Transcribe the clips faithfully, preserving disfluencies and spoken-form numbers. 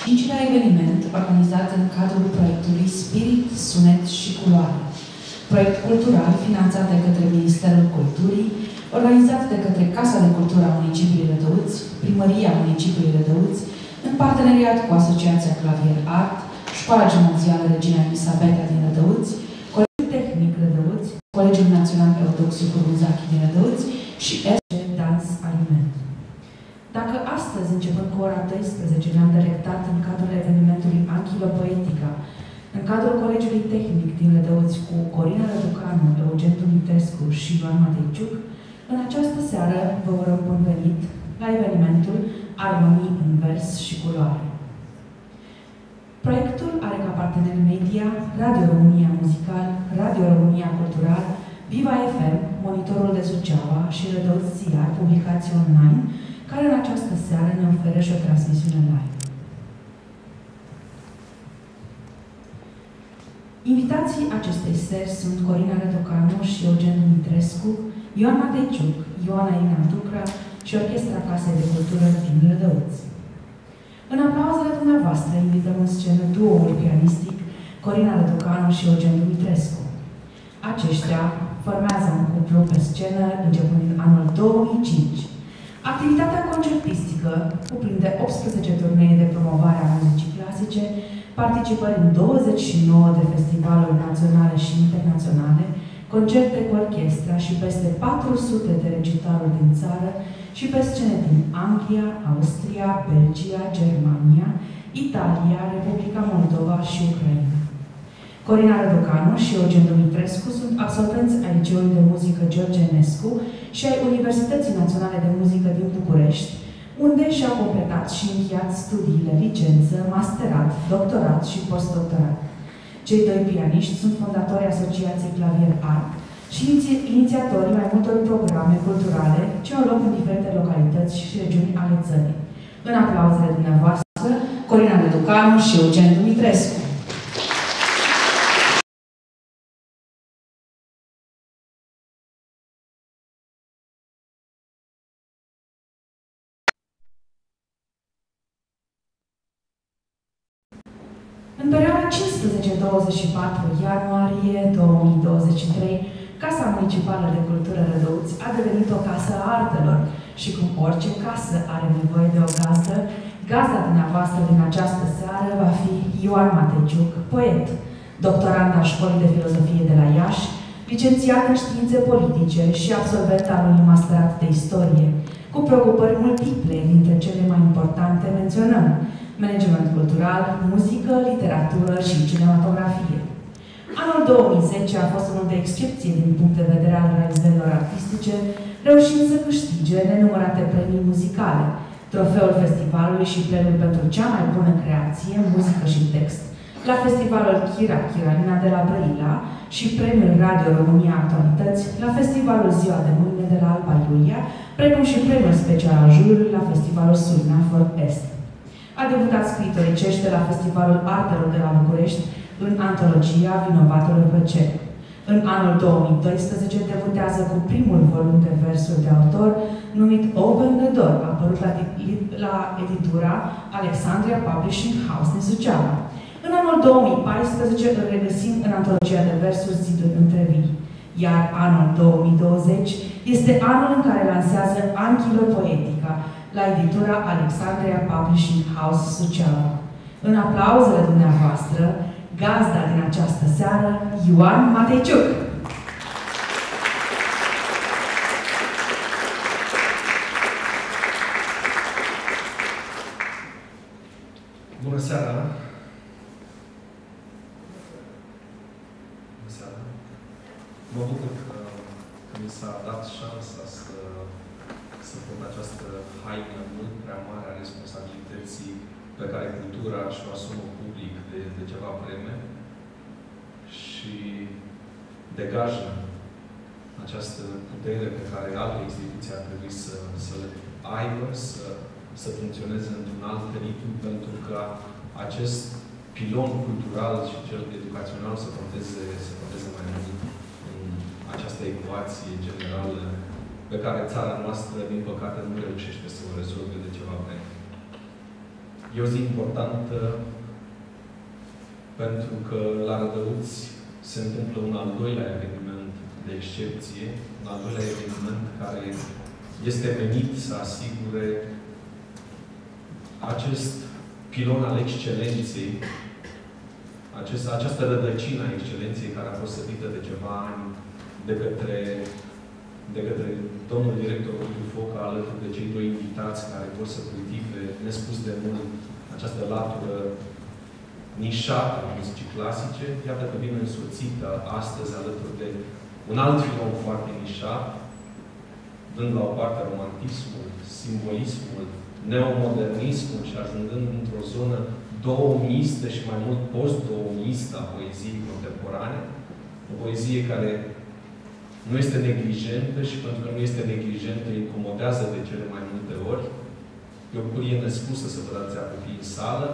Cincilea eveniment organizat în cadrul proiectului Spirit, Sunet și Culoare. Proiect cultural finanțat de către Ministerul Culturii, organizat de către Casa de Cultură a Municipiului Rădăuți, Primăria Municipiului Rădăuți, în parteneriat cu Asociația Clavier Art, Școala Gimnazială Regina Elisabeta din Rădăuți, Colegiul Tehnic Rădăuți, Colegiul Național Eudoxiu Curbuzachi din Rădăuți și S G Dans Aliment. Dacă astăzi, începând cu ora douăsprezece, ne-am delectat în cadrul evenimentului Anchilo Poetica, în cadrul Colegiului Tehnic din Rădăuți cu Corina Răducanu, Eugen Dumitrescu și Ioan Matejciuc, în această seară vă urăm bun venit la evenimentul Armonii în vers și culoare. Proiectul are ca partener media Radio România Muzical, Radio România Cultural, Viva F M, Monitorul de Suceava și Rădăuți Ziar, publicații online, care în această seară ne oferă și o transmisiune live. Invitații acestei seri sunt Corina Răducanu și Eugen Dumitrescu, Ioan Matejciuc, Ioana Ina Ducra și Orchestra Casei de Cultură din Rădăuți. În aplauzele dumneavoastră invităm în scenă duoul pianistic Corina Răducanu și Eugen Dumitrescu. Aceștia formează un cuplu pe scenă începând din anul două mii cinci. Activitatea concertistică cuprinde optsprezece turnee de promovare a muzicii clasice, participări în douăzeci și nouă de festivaluri naționale și internaționale, concerte cu orchestra și peste patru sute de recitaluri din țară și pe scene din Anglia, Austria, Belgia, Germania, Italia, Republica Moldova și Ucraina. Corina Răducanu și Eugen Dumitrescu sunt absolvenți ai Liceului de Muzică George Enescu și ai Universității Naționale de Muzică din București, unde și-au completat și încheiat studiile licență, masterat, doctorat și postdoctorat. Cei doi pianiști sunt fondatorii Asociației Clavier Art și inițiatorii mai multor programe culturale ce au loc în diferite localități și regiuni ale țării. În aplauzele dumneavoastră, Corina Răducanu și Eugen Dumitrescu. În perioada cincisprezece douăzeci și patru ianuarie două mii douăzeci și trei, Casa Municipală de Cultură Rădăuți a devenit o casă a artelor și cum orice casă are nevoie de o gazdă, gazda dumneavoastră din această seară va fi Ioan Matejciuc, poet, doctorand al Școlii de Filozofie de la Iași, licențiat în științe politice și absolvent al unui masterat de istorie, cu preocupări multiple, dintre cele mai importante menționăm management cultural, muzică, literatură și cinematografie. Anul două mii zece a fost unul de excepție din punct de vedere al realizărilor artistice, reușind să câștige nenumărate premii muzicale, trofeul festivalului și premiul pentru cea mai bună creație, muzică și text, la festivalul Chira Chiralina de la Brăila și premiul Radio România Actualități, la festivalul Ziua de Mâine de la Alba Iulia, precum și premiul special al juriului la festivalul Surinafort Est. A debutat scriitoricește la Festivalul Artelor de la București în antologia Vinovatul Plăcer. În anul două mii doisprezece debutează cu primul volum de versuri de autor numit Open the Door, apărut la, la editura Alexandria Publishing House din Suceava. În anul două mii paisprezece îl regăsim în antologia de versuri Ziduri între vii. Iar anul două mii douăzeci este anul în care lansează Anchilo Poetica, la editura Alexandria Publishing House Suceava. În aplauzele dumneavoastră, gazda din această seară, Ioan Matejciuc. Bună seara! Bună seara! Mă bucur că, că mi s-a dat șansa să să pun această haină mult prea mare a responsabilității pe care cultura și-o asumă public de, de ceva vreme și degajă această putere pe care alte instituții ar trebui să, să le aibă, să, să funcționeze într-un alt ritm, pentru că acest pilon cultural și cel educațional să conteze, să conteze mai mult în această ecuație generală pe care țara noastră, din păcate, nu reușește să o rezolve de ceva vreme. E o zi importantă pentru că la Rădăuți se întâmplă un al doilea eveniment de excepție, un al doilea eveniment care este venit să asigure acest pilon al excelenței, acest, această rădăcină a excelenței care a fost sădită de ceva ani de către, de către domnul director Ovidiu Foca, alături de cei doi invitați care vor să cultive, nespus de mult, această latură nișată a muzicii clasice. Iată că vine însoțită astăzi alături de un alt filon foarte nișat, dând la o parte romantismul, simbolismul, neomodernismul și ajungând într-o zonă douămiistă și mai mult post-douămiistă a poeziei contemporane. O poezie care nu este neglijentă și pentru că nu este neglijentă, incomodează de cele mai multe ori. E o bucurie nespusă să vă dați a fi în sală.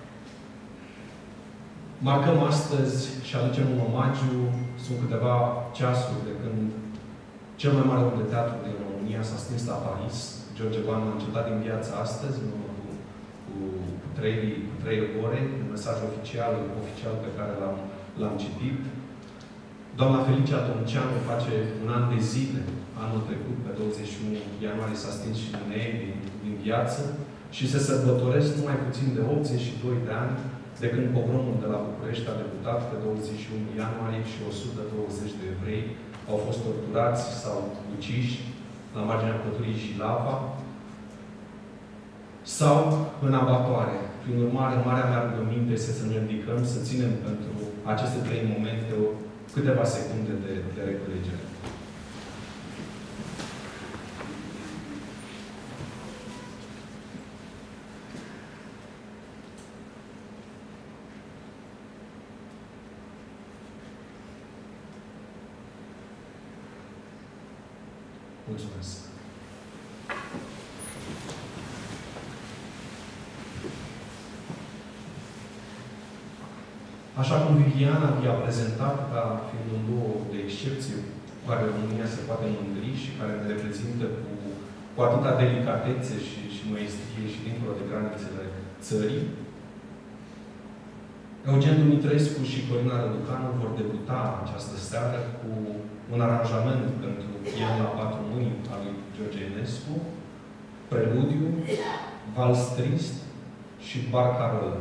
Marcăm astăzi și aducem un omagiu. Sunt câteva ceasuri de când cel mai mare om de teatru din România s-a stins la Paris. George Vanu a încetat din viața astăzi, în urmă cu, cu, trei, cu trei ore, un mesaj oficial, oficial pe care l-am citit. Doamna Felicia Tomceanu face un an de zile, anul trecut, pe douăzeci și unu ianuarie, s-a stins și din ei, din, din viață, și se sărbătoresc numai puțin de optzeci și doi de ani de când pogromul de la București a debutat pe douăzeci și unu ianuarie și o sută douăzeci de evrei au fost torturați sau uciși la marginea pădurii Jilava sau în abatoare. Prin urmare, marea mea rugăminte este să ne ridicăm, să ținem pentru aceste trei momente o, câteva secunde de, de reculegere. Mulțumesc! Așa cum Viviana i-a prezentat ca fiind un duo de excepție cu care România se poate mândri și care ne reprezintă cu, cu atâta delicatețe și, și măestrie și dincolo de granițele țării, Eugen Dumitrescu și Corina Răducanu vor debuta această seară cu un aranjament pentru pian la patru mâini al lui George Enescu, preludiu, vals trist și barcarolă.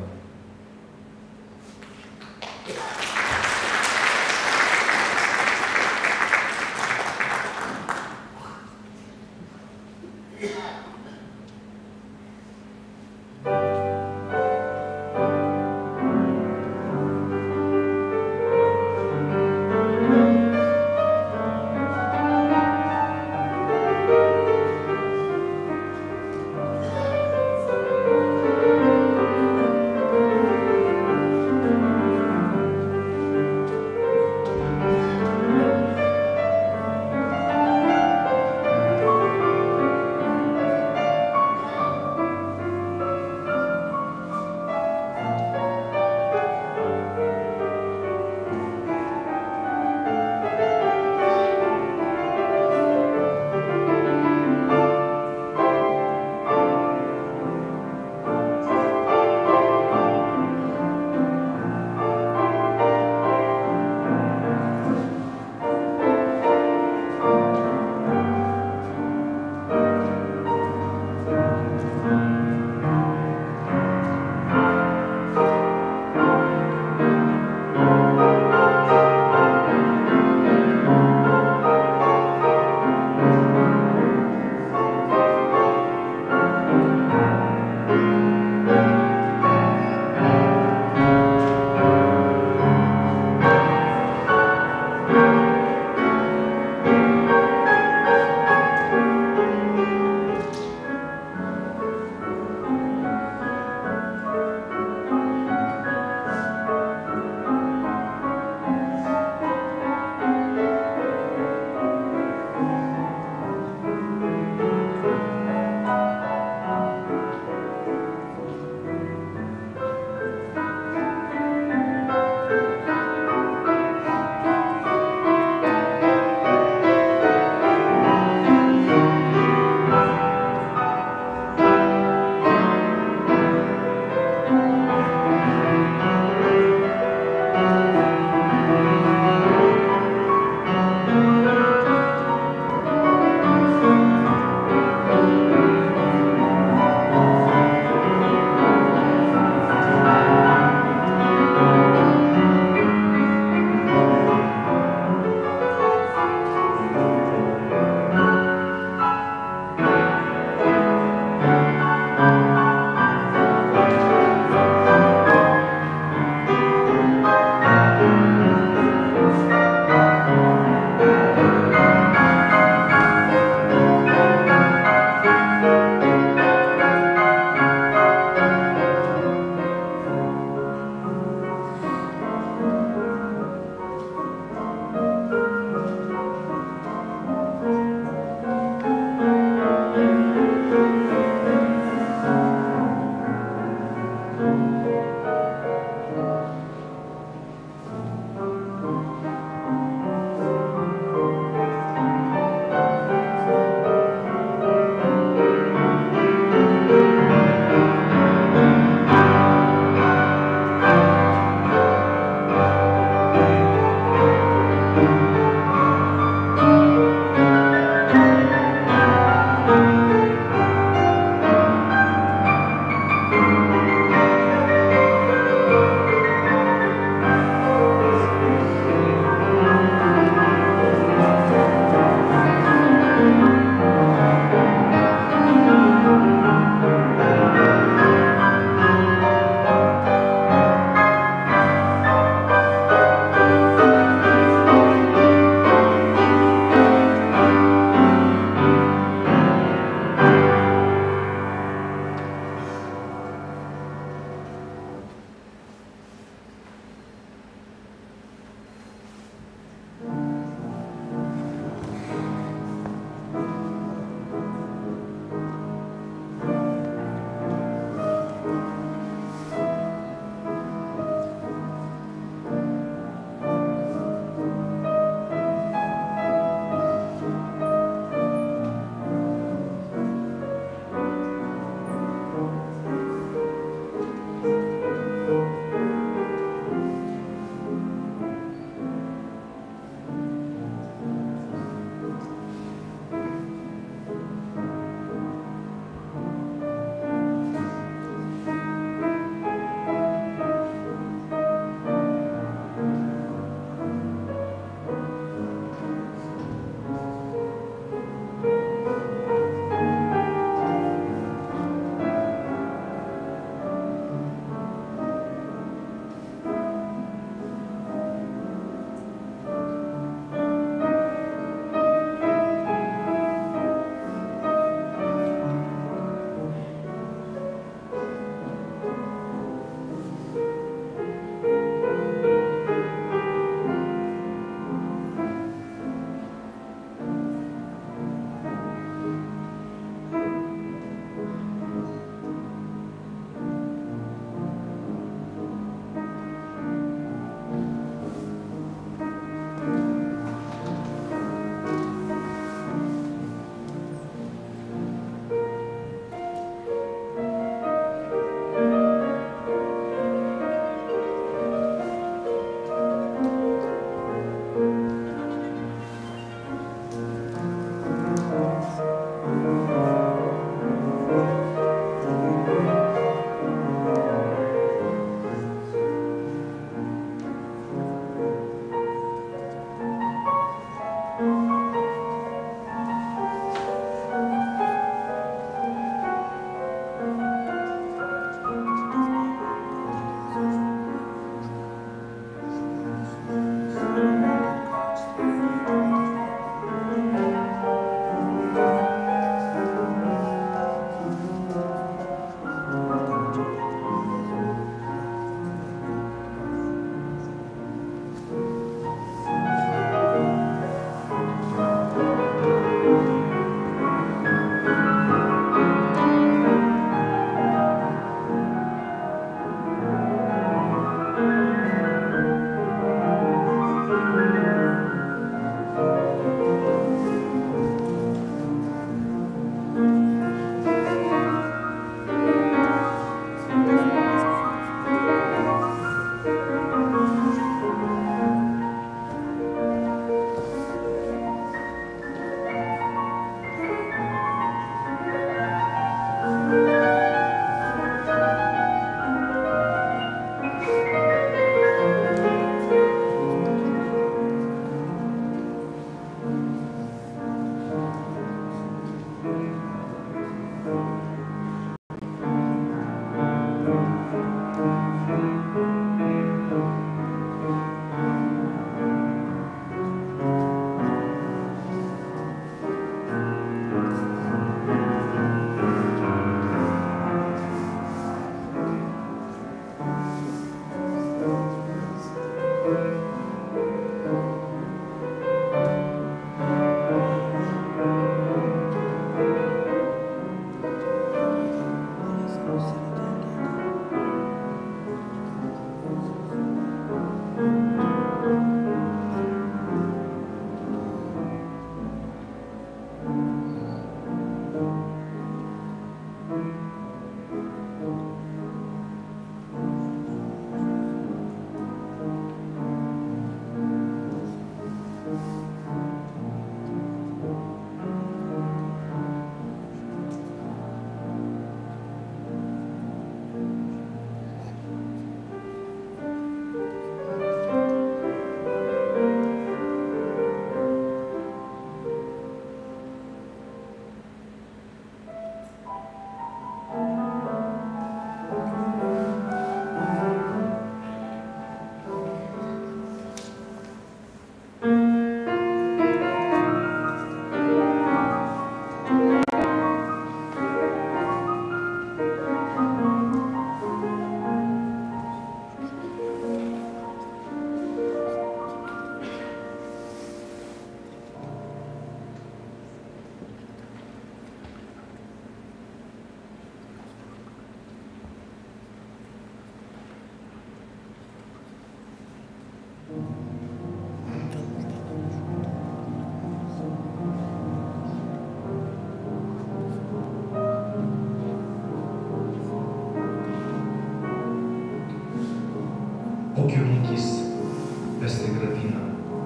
ochiul închis peste grădină.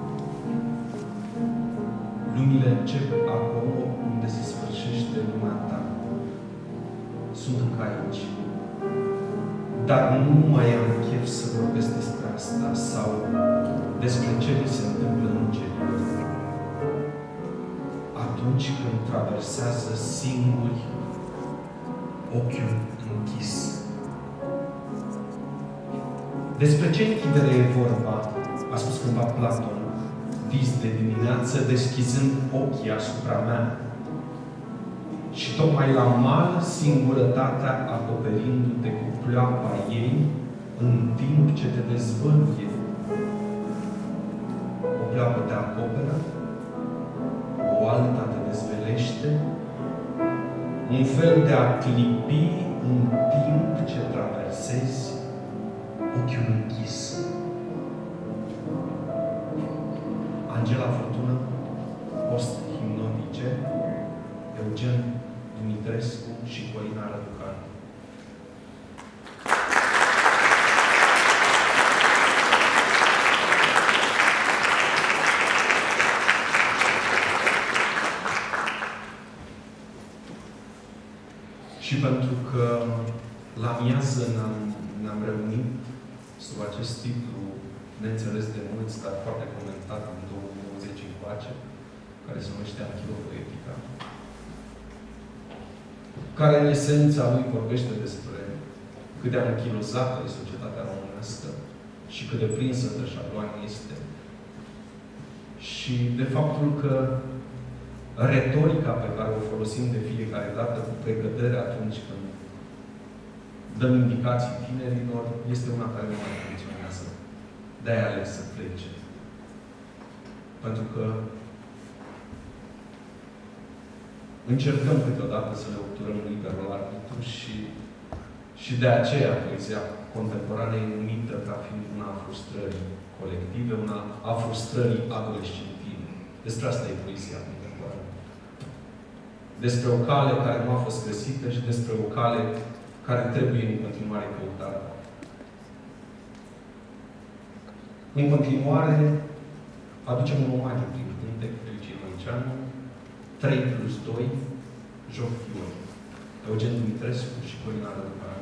Lumile încep acolo unde se sfârșește lumea ta. Sunt încă aici. Dar nu mai am chef să vorbesc despre asta sau despre ce mi se întâmplă îngerilor. Atunci când traversează singuri ochiul închis. Despre ce închidere e vorba? A spus cândva Platon, vis de dimineață, deschizând ochii asupra mea. Și tocmai la mal, singurătatea acoperindu-te cu pleoapa ei, în timp ce te dezvăluie. O pleoapă te acoperă, o alta te dezvelește, un fel de a clipi în timp ce traversezi ochiul închis. Angela Furtună, post-himnotice, Eugen Dumitrescu și Corina Răducan. Și pentru că la miază ne-am, ne-am reunit sub acest titlu neînțeles de mulți, dar foarte comentat în două mii douăzeci încoace, care se numește Anchilopoetica, care în esența lui vorbește despre cât de anchilozată e societatea românească și cât de prinsă de șabloane este. Și de faptul că retorica pe care o folosim de fiecare dată cu precădere atunci când dăm indicații tinerilor, este una care nu mai funcționează. De-aia ales să plece. Pentru că încercăm câteodată să le obturăm liberul arbitru și, și de aceea poezia contemporană e numită ca fiind una a frustrării colective, una a frustrării adolescentine. Despre asta e poezia contemporană. Despre o cale care nu a fost găsită și despre o cale care trebuie în continuare căutată. În continuare, aducem un omagiu prin cântec Fericire Măiceanu, trei plus doi, joc fiori. Eugen Dumitrescu și Corina Răducan.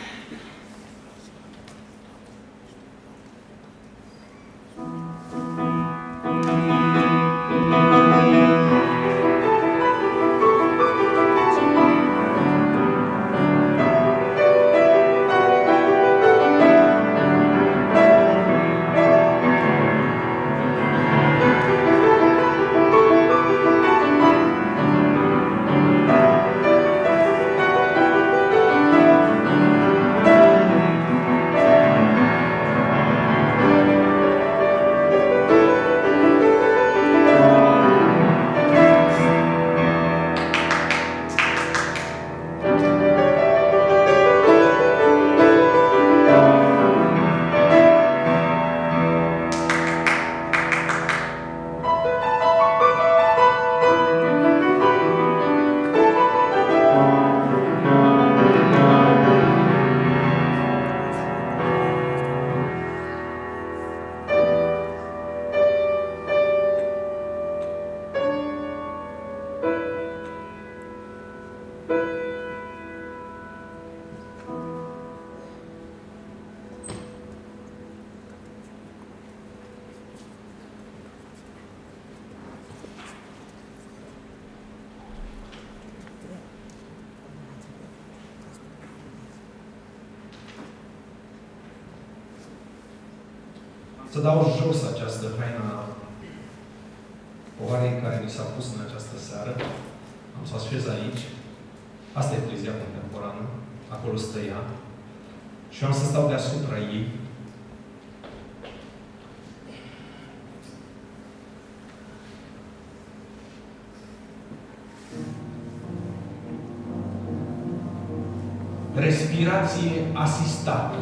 Să dau jos această haina povarei care mi s-a pus în această seară. Am să așez aici. Asta e poezia contemporană. Acolo stă ea. Și eu am să stau deasupra ei. Respirație asistată.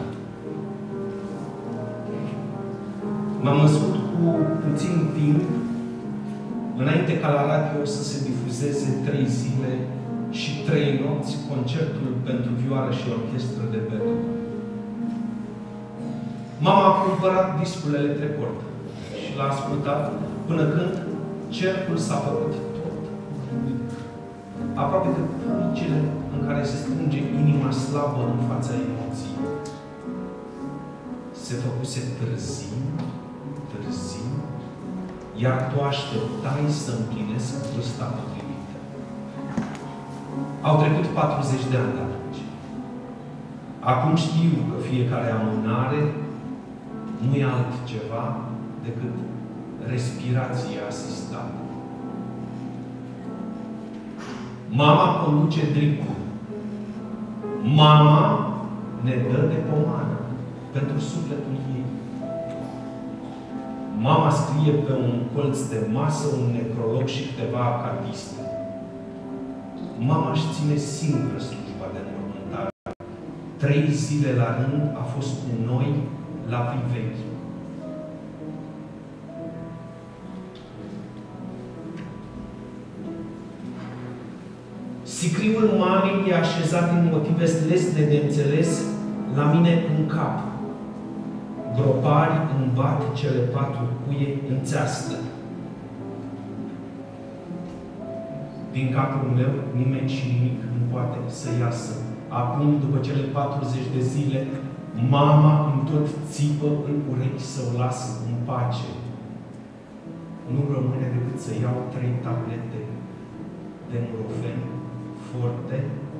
M-am născut cu puțin timp, înainte ca la radio să se difuzeze trei zile și trei nopți concertul pentru vioară și orchestră de Beethoven. Mama a cumpărat discul Electrecord și l-a ascultat până când cercul s-a făcut tot. Aproape de puricile în care se strânge inima slabă în fața emoției. Se făcuse târziu, târziu, iar tu așteptai să împlinesc vârsta potrivită. Au trecut patruzeci de ani de atunci. Acum știu că fiecare amânare nu e altceva decât respirație asistată. Mama conduce dripul. Mama ne dă de pomană pentru sufletul ei. Mama scrie pe un colț de masă un necrolog și câteva acatiste. Mama își ține singură slujba de înmormântare. Trei zile la rând a fost cu noi la privechi. Sicriul mamei e așezat din motive lesne de înțeles la mine în cap. Gropari îmi bat cele patru cuie în țeastă. Din capul meu nimeni și nimic nu poate să iasă. Acum, după cele patruzeci de zile, mama îmi tot țipă în urechi să o las în pace. Nu rămâne decât să iau trei tablete de Nurofen forte.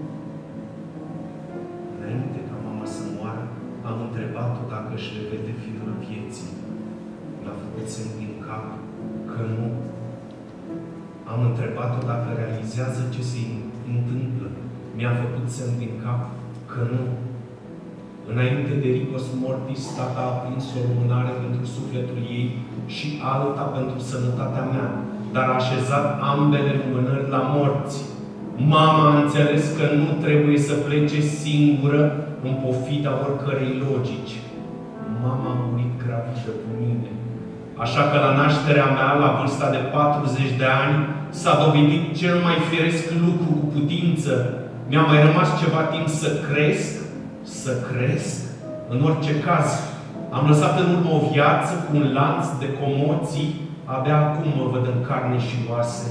Înainte ca mama să moară, am întrebat-o dacă își revede firul vieții. Mi-a făcut semn din cap că nu. Am întrebat-o dacă realizează ce se întâmplă. Mi-a făcut semn din cap că nu. Înainte de Ricos Mortis, tata a prins o lumânare pentru sufletul ei și alta pentru sănătatea mea, dar a așezat ambele lumânări la morți. Mama a înțeles că nu trebuie să plece singură în pofida oricărei logici. Mama a murit gravidă cu mine. Așa că la nașterea mea, la vârsta de patruzeci de ani, s-a dovedit cel mai firesc lucru cu putință. Mi-a mai rămas ceva timp să cresc, să cresc. În orice caz, am lăsat în urmă o viață cu un lanț de comoții. Abia acum mă văd în carne și oase.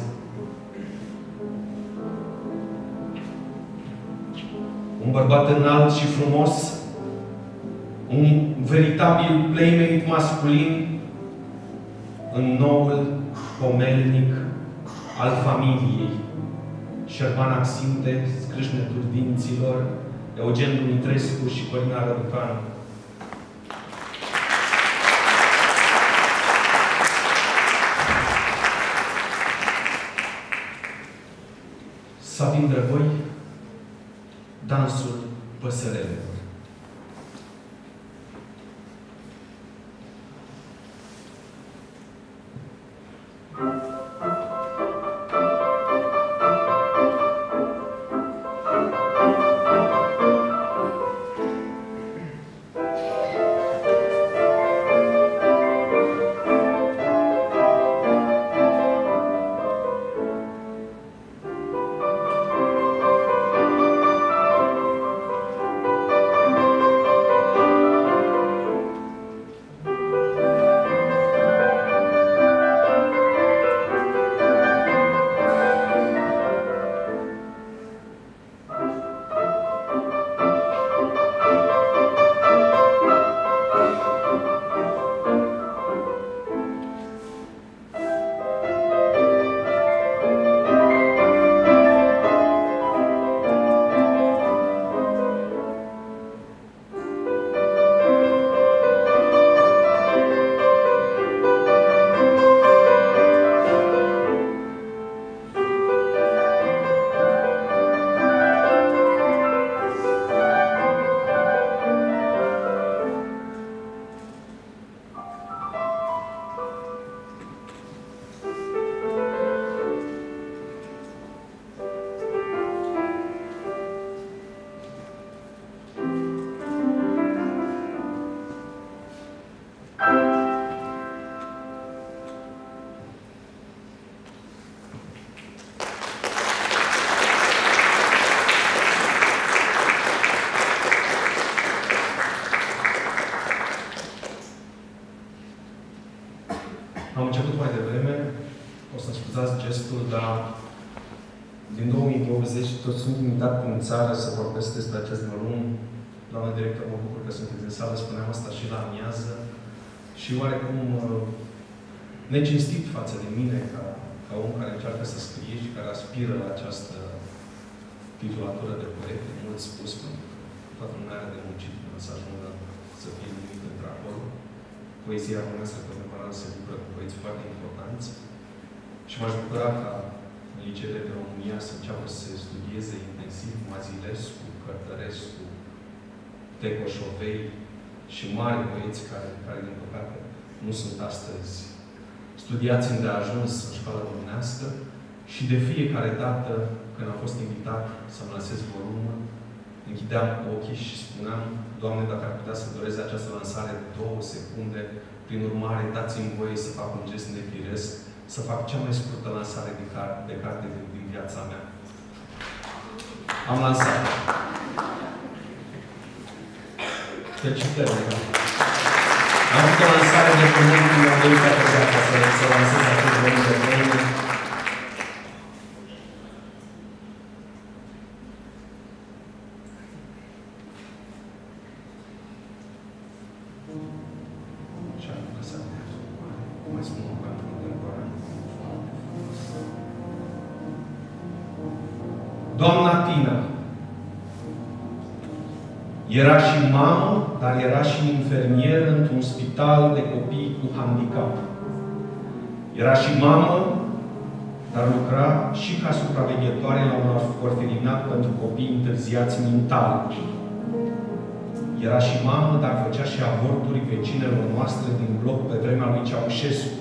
Un bărbat înalt și frumos, un veritabil playmate masculin în noul pomelnic al familiei. Șerban Axinte, Scrâșnetul dinților, Eugen Dumitrescu și Corina Răducanu. Sabin Drăgoi, Dansul păsărelelor. o să scuzați gestul, dar din două mii douăzeci tot sunt invitat în țară să vorbesc despre acest volum. Doamna director, mă bucur că sunteți în sală, spuneam asta și la amiază. Și oarecum necinstit față de mine, ca, ca om care încearcă să scrie și care aspiră la această titulatură de poet, mult spus, pentru că toată lumea are de muncit până să ajungă să fie numit într-acolo. Poezia românească contemporană se bucură cu poeți foarte importanți și m-aș bucura ca în liceele de România să înceapă să se studieze intensiv Mazilescu, Cărtărescu, Teco Șovei și mari poeți care, care, din păcate, nu sunt astăzi studiați îndeajuns în școala românească și de fiecare dată când am fost invitat să-mi lansez volumul, închideam ochii și spuneam: Doamne, dacă ar putea să doreze această lansare două secunde, prin urmare, dați-mi voie să fac un gest nefiresc, să fac cea mai scurtă lansare de, car de carte din, din viața mea. Am lansat. Felicitări! Am făcut o lansare de pământ când am venit toată viața să, să lansez acest volum de poeme. Și am făcut să cum mai spun un cant contemporan. Doamna Tina era și mamă, dar era și infermieră într-un spital de copii cu handicap. Era și mamă, dar lucra și ca supraveghetoare la un orfelinat pentru copii întârziați mental. Era și mamă, dar făcea și avorturi vecinelor noastre din bloc pe vremea lui Ceaușescu.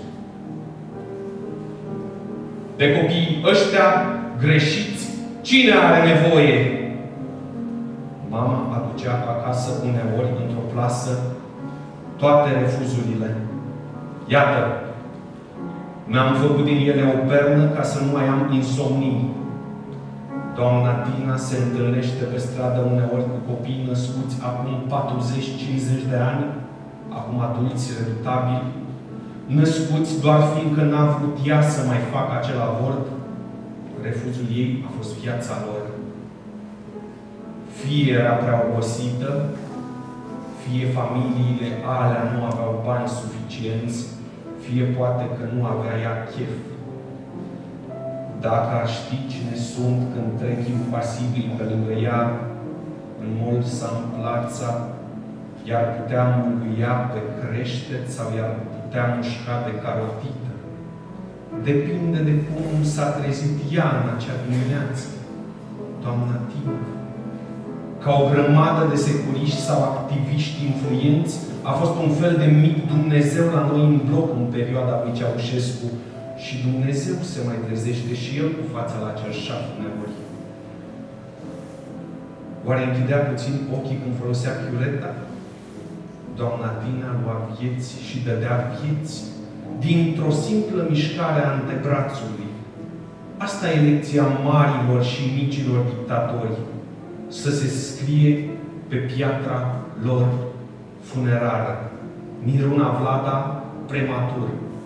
De copiii ăștia greșiți, cine are nevoie? Mama aducea acasă uneori, într-o plasă, toate refuzurile. Iată, mi-am făcut din ele o pernă ca să nu mai am insomnii. Doamna Tina se întâlnește pe stradă uneori cu copii născuți acum patruzeci cincizeci de ani, acum adulți redutabili, născuți doar fiindcă n-a vrut ea să mai facă acel avort. Refuzul ei a fost viața lor. Fie era prea obosită, fie familiile alea nu aveau bani suficienți, fie poate că nu avea ea chef. Dacă ar ști cine sunt când trec impasibil pe lângă ea, în mult sau în plața, i-ar putea mângâia pe creștet sau i-ar putea mușca de carotită. Depinde de cum s-a trezit ea în acea dimineață, doamna Tina. Ca o grămadă de securiști sau activiști influenți, a fost un fel de mic Dumnezeu la noi în bloc în perioada lui Ceaușescu. Și Dumnezeu se mai trezește și El cu fața la acel șaf uneori. Oare închidea puțin ochii când folosea chiuleta? Doamna Tina lua vieți și dădea vieți dintr-o simplă mișcare a antebrațului. Asta e lecția marilor și micilor dictatori. Să se scrie pe piatra lor funerară. Miruna Vlada, prematur.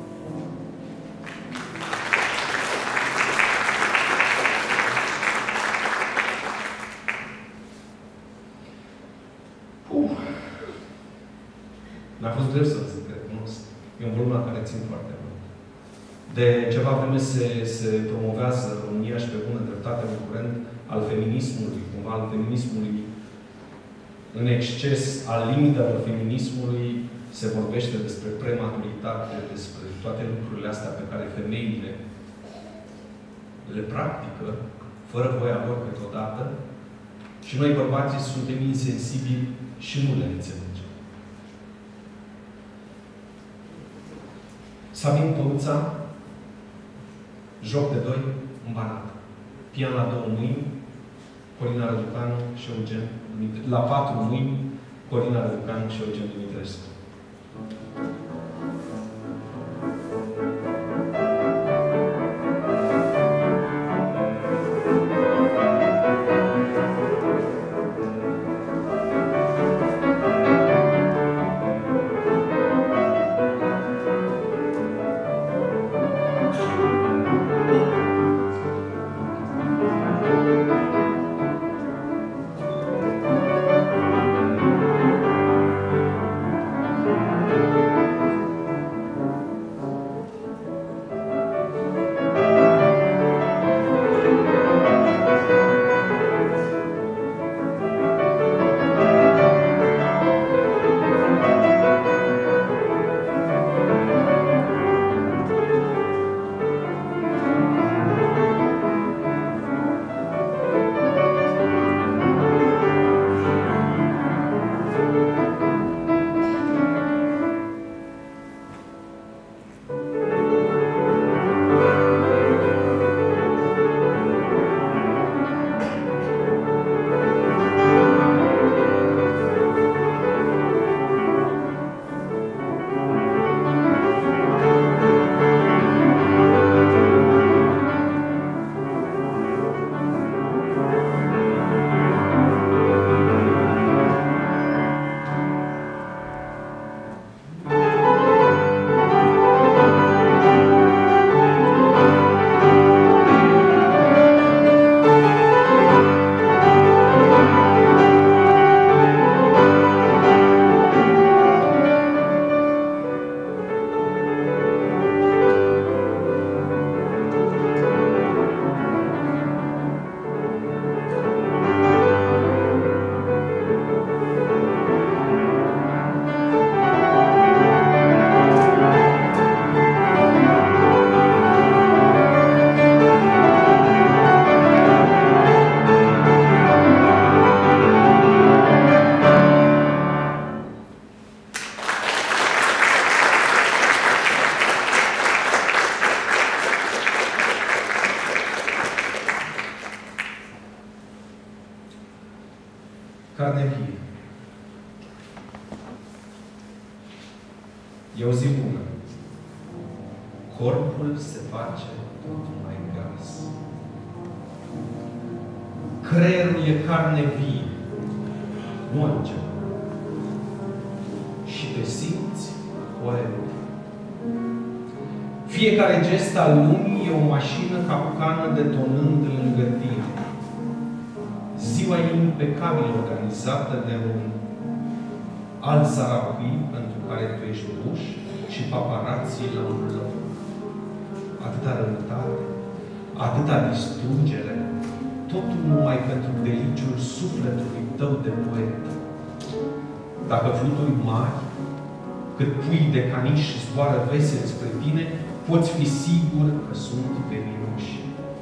Mi-a fost greu să zic, recunosc. E un volum la care țin foarte mult. De ceva vreme se, se promovează în România și pe bună dreptate un curent al feminismului, cumva al feminismului în exces, al limitelor feminismului, se vorbește despre prematuritate, despre toate lucrurile astea pe care femeile le practică, fără voia lor câteodată, și noi, bărbații, suntem insensibili și nu le înțelegem. Sabin Păuța, joc de doi, în Banat. Pian la două mâini, Corina Răducanu și Eugen Dumitrescu. La patru mâini, Corina Răducanu și Eugen Dumitrescu. Carne vie. E o zi bună. Corpul se face tot mai gras. Creierul e carne vie. Nu altceva. Și te simți coerent. Fiecare gest al lumii e o mașină capcană detonând lângă tine. Ziua e impecabil organizată de un alt zarabui pentru care tu ești duș și paparații la un loc. Atâta răutate, atâta distrugere, totul numai pentru deliciul sufletului tău de poet. Dacă fluturi mari, cât pui de caniși zboară vesel spre tine, poți fi sigur că sunt veninoși.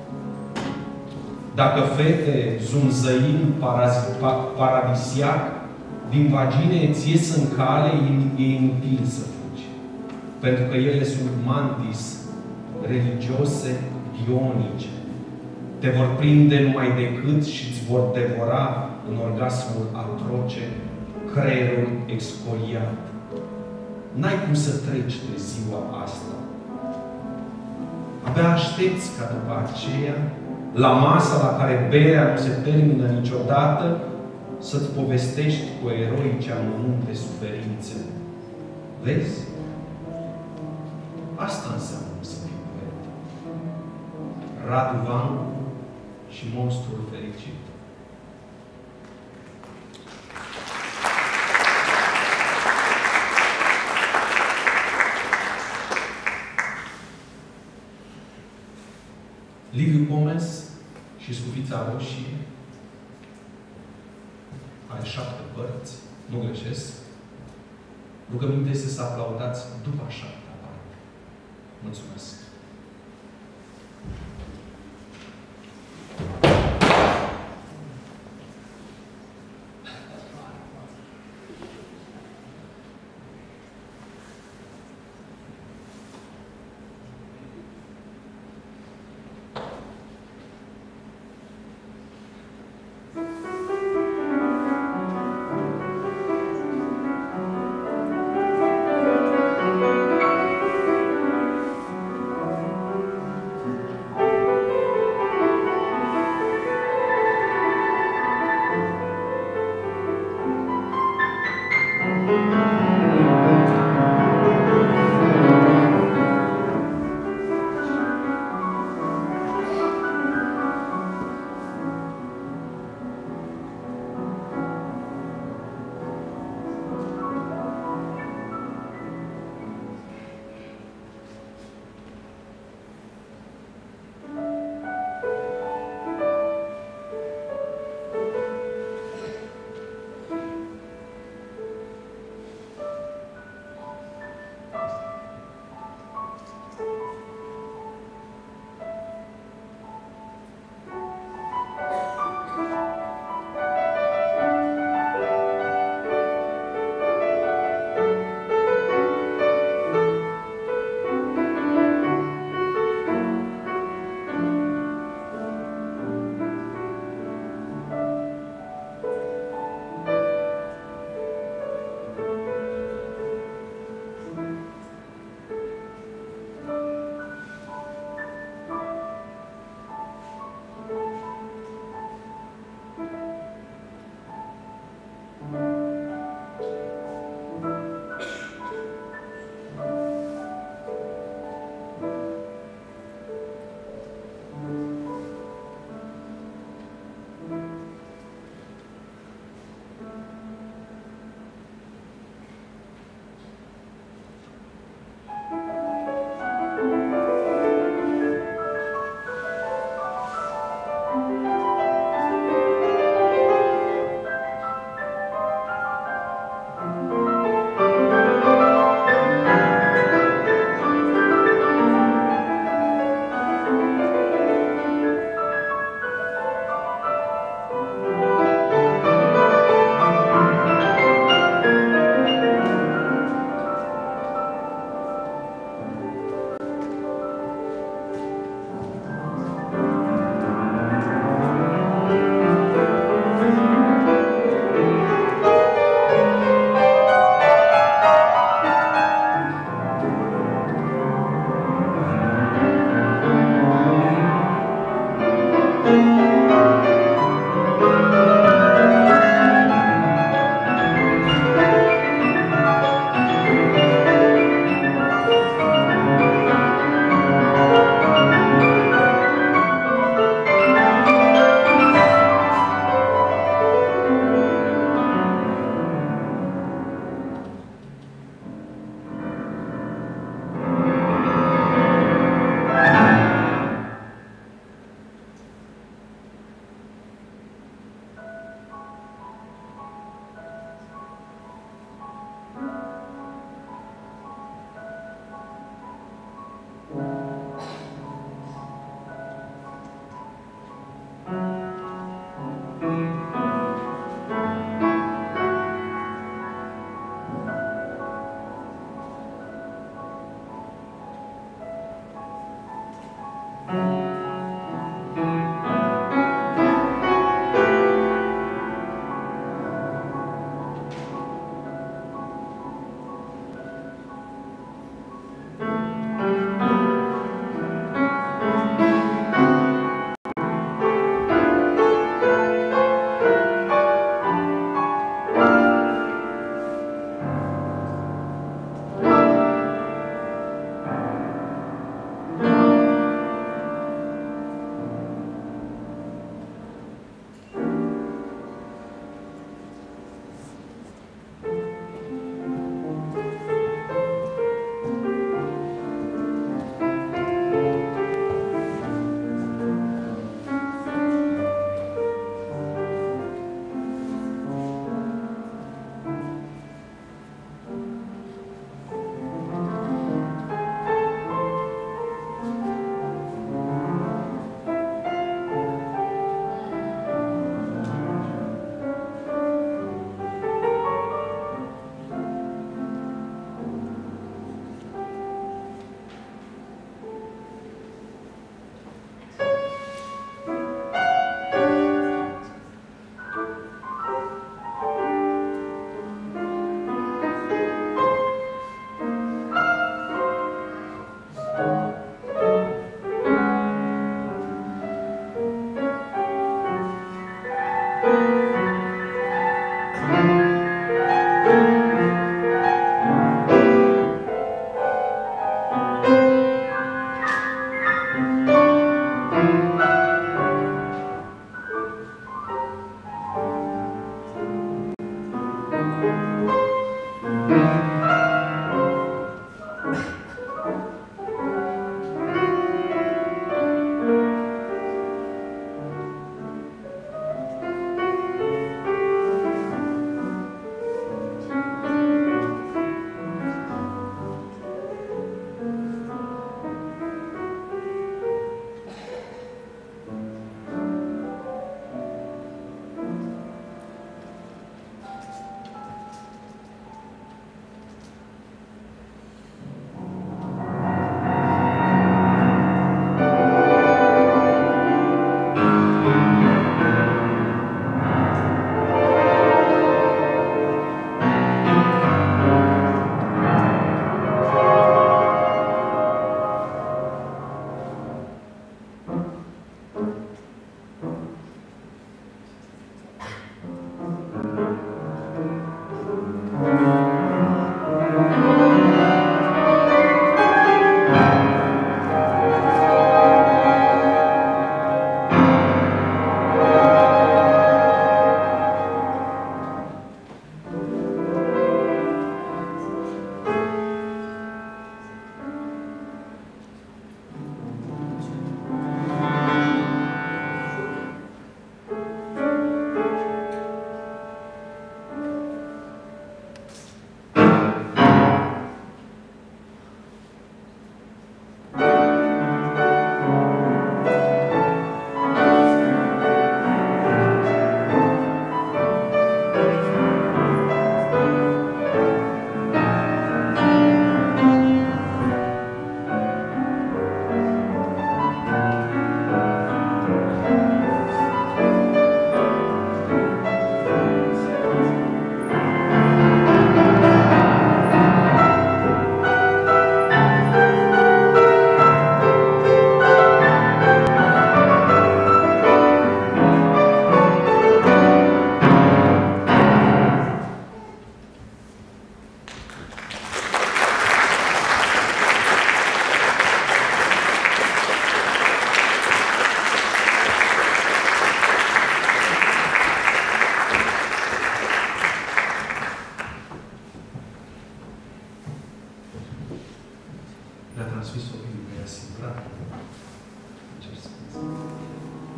Dacă fete zumzăind paradisiac din vagine îți ies în cale, e inutil să fugi. Pentru că ele sunt mantis religiose, dionice. Te vor prinde numai decât și îți vor devora în orgasmul atroce creierul excoliat. N-ai cum să treci de ziua asta. Abia aștepți ca după aceea, la masa la care berea nu se termină niciodată, să-ți povestești cu eroice amănunte suferințe. Vezi? Asta înseamnă să fii poet. Radu Vancu și monstrul fericit. Liviu Gomez și Scufița Roșie are șapte părți, nu greșesc. Rugămintea este să aplaudați după a șaptea parte. Mulțumesc!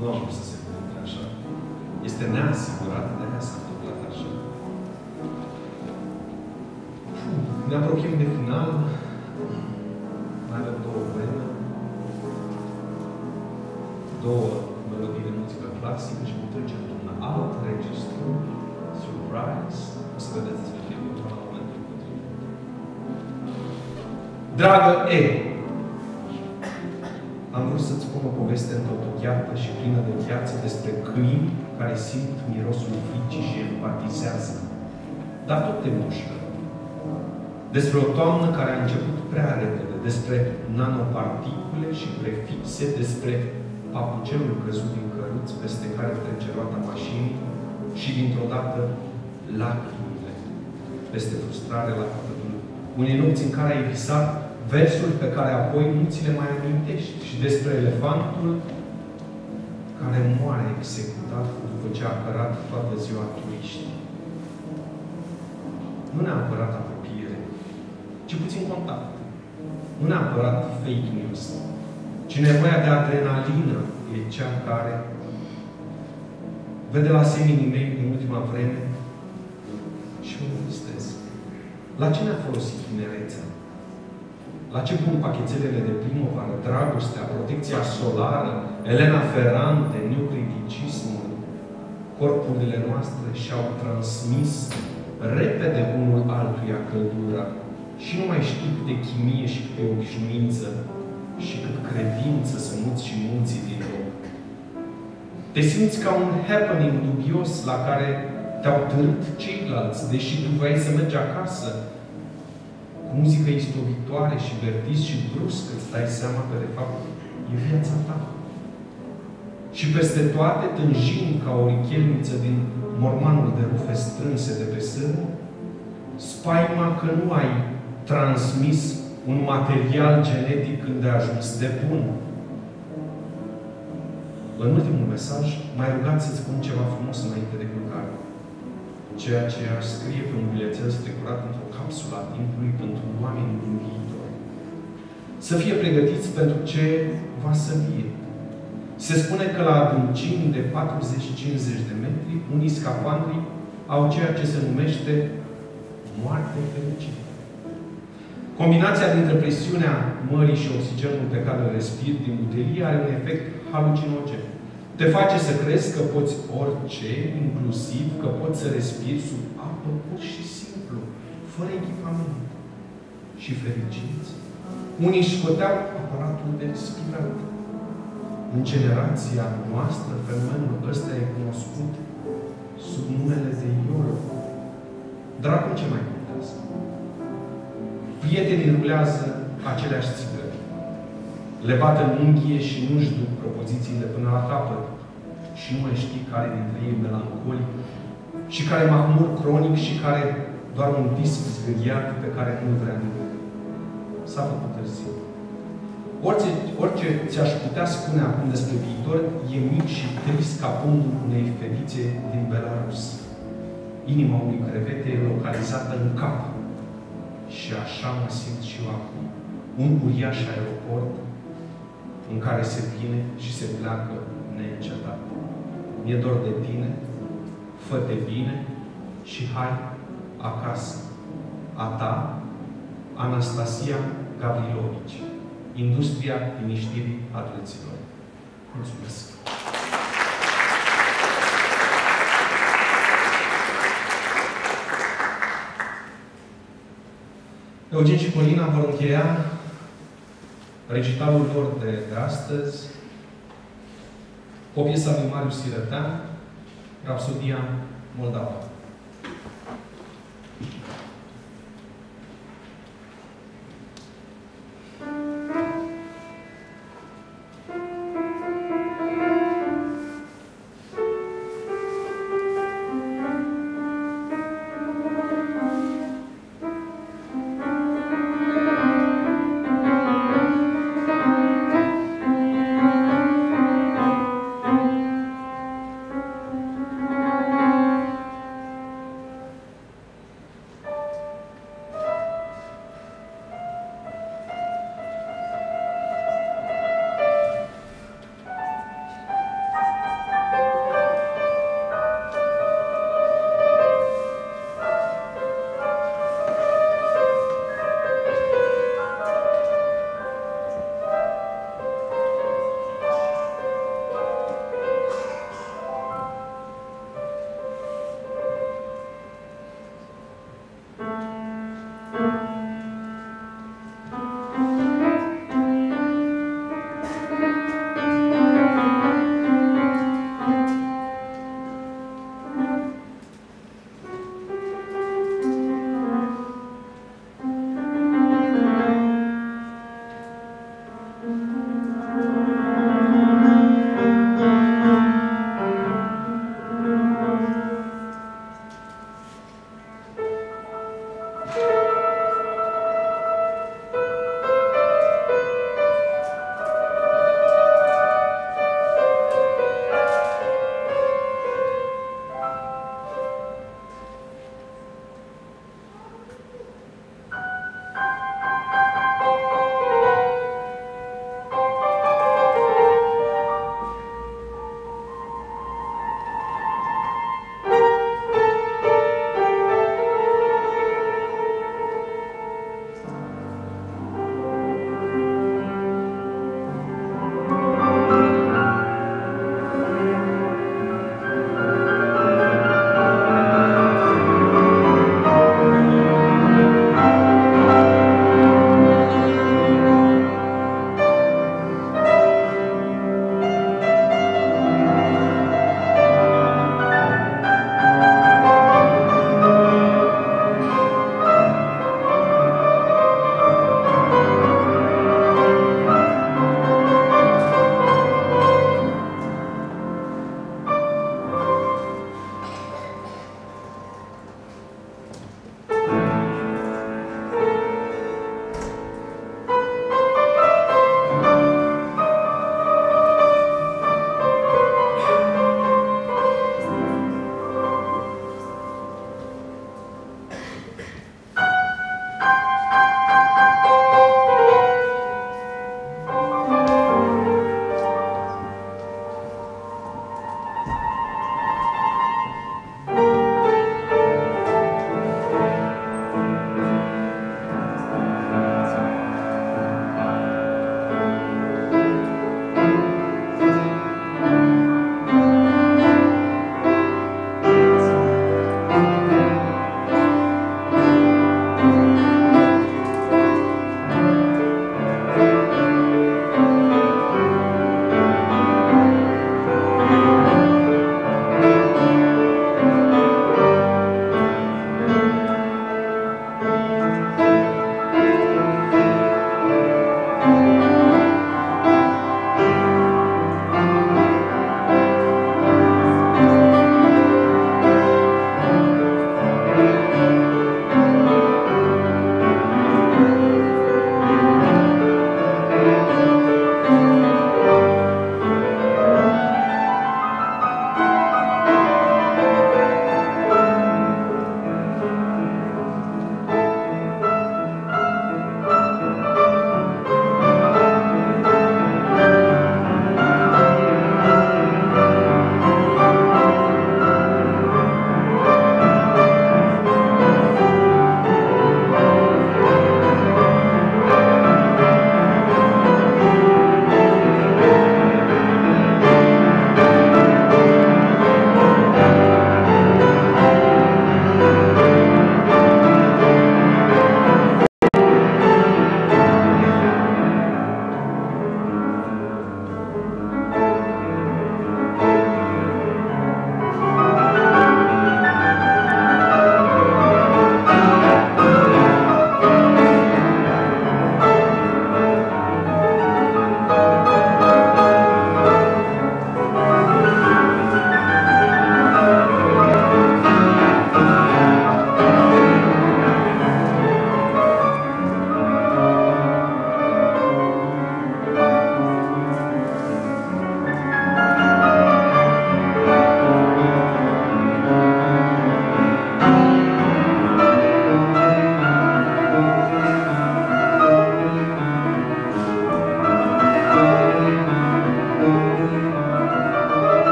Nu am vrut să se întâmple așa. Este neasigurat, de aia s-a întâmplat așa. Ne apropiem de final. Mai avem două poeme. Două melodii de muzică clasică și vom trece într-un alt registru. Surprise. O să vedeți despre filmul la momentul potrivit. Dragă E, am vrut să-ți spun o poveste întotdeată și plină de viață despre câini care simt mirosul fricii și empatizează. Dar tot te mușcă. Despre o toamnă care a început prea repede, despre nanoparticule și prefixe, despre papucelul căzut din căruț peste care trece roata mașinii și dintr-o dată lacrimile peste frustrare la capătul unei nopți în care ai visat versuri pe care apoi nu ți le mai amintești și despre elefantul care moare executat după ce a cărat toată ziua turiști. Nu neapărat apropiere, ci puțin contact. Nu neapărat fake news, ci nevoia de adrenalină e cea care vede la seminii mei din ultima vreme și mă întristez. La ce ne-a folosit tinerețea? La ce pun pachetelele de primăvară, dragostea, protecția solară, Elena Ferrante, neocriticismul? Corpurile noastre și-au transmis repede unul altuia căldura și nu mai știu cât de chimie și cât de obișnuință și cât credință să muți și munții din nou. Te simți ca un happening dubios la care te-au târât ceilalți, deși tu vrei să mergi acasă. Cu muzică istovitoare și vertiz și brusc îți dai seama că, de fapt, e viața ta. Și peste toate, tânjind ca o richelniță din mormanul de rufe strânse de pe sân, spaima că nu ai transmis un material genetic când de ajuns de bun. În ultimul mesaj, m-ai rugat să-ți spun ceva frumos înainte de culcare. Ceea ce aș scrie pe un bilețel strecurat într-o capsulă a timpului pentru oamenii din viitor. Să fie pregătiți pentru ce va să fie. Se spune că la adâncimi de patruzeci cincizeci de metri, unii scafandri au ceea ce se numește moarte fericită. Combinația dintre presiunea mării și oxigenul pe care îl respiri din butelie are un efect halucinogen. Te face să crezi că poți orice, inclusiv că poți să respiri sub apă pur și simplu, fără echipament. Și fericiți. Unii își scoteau aparatul de respirat. În generația noastră, fenomenul ăsta e cunoscut sub numele de YOLO. Dracul ce mai contează? Prietenii rulează aceleași țigări. Le bat în unghie și nu-și duc propozițiile până la capăt. Și nu mai știi care dintre ei melancolic și care mahmur cronic și care doar un disc zgâriat pe care nu-l vrea nimeni. S-a făcut târziu. Orice, orice ți-aș putea spune acum despre viitor e mic și trist ca pumnul unei fetițe din Belarus. Inima unui crevete e localizată în cap. Și așa mă simt și eu acum. Un uriaș aeroport în care se vine și se pleacă neîncetat. Mi-e dor de tine, fă-te bine și hai acasă. A ta, Anastasia Gavrilovici. Industria liniștirii atleților. Mulțumesc! Eugen și Corina vor încheia recitalul lor de, de astăzi o piesă a lui Marius Sirătean, Rapsodia Moldava.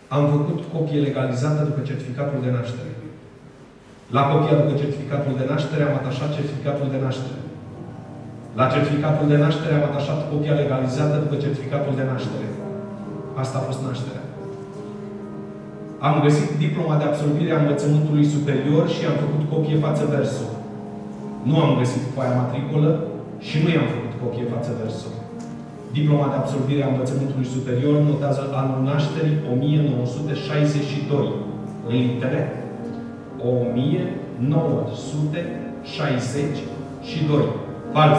Am făcut copie legalizată după certificatul de naștere. La copia după certificatul de naștere am atașat certificatul de naștere. La certificatul de naștere am atașat copia legalizată după certificatul de naștere. Asta a fost nașterea. Am găsit diploma de absolvire a învățământului superior și am făcut copie față-verso. Nu am găsit foaia matriculă și nu i-am făcut copie față-verso. Diploma de absolvire a învățământului superior notează anul nașterii o mie nouă sute șaizeci și doi. În litere o mie nouă sute șaizeci și doi. Fals.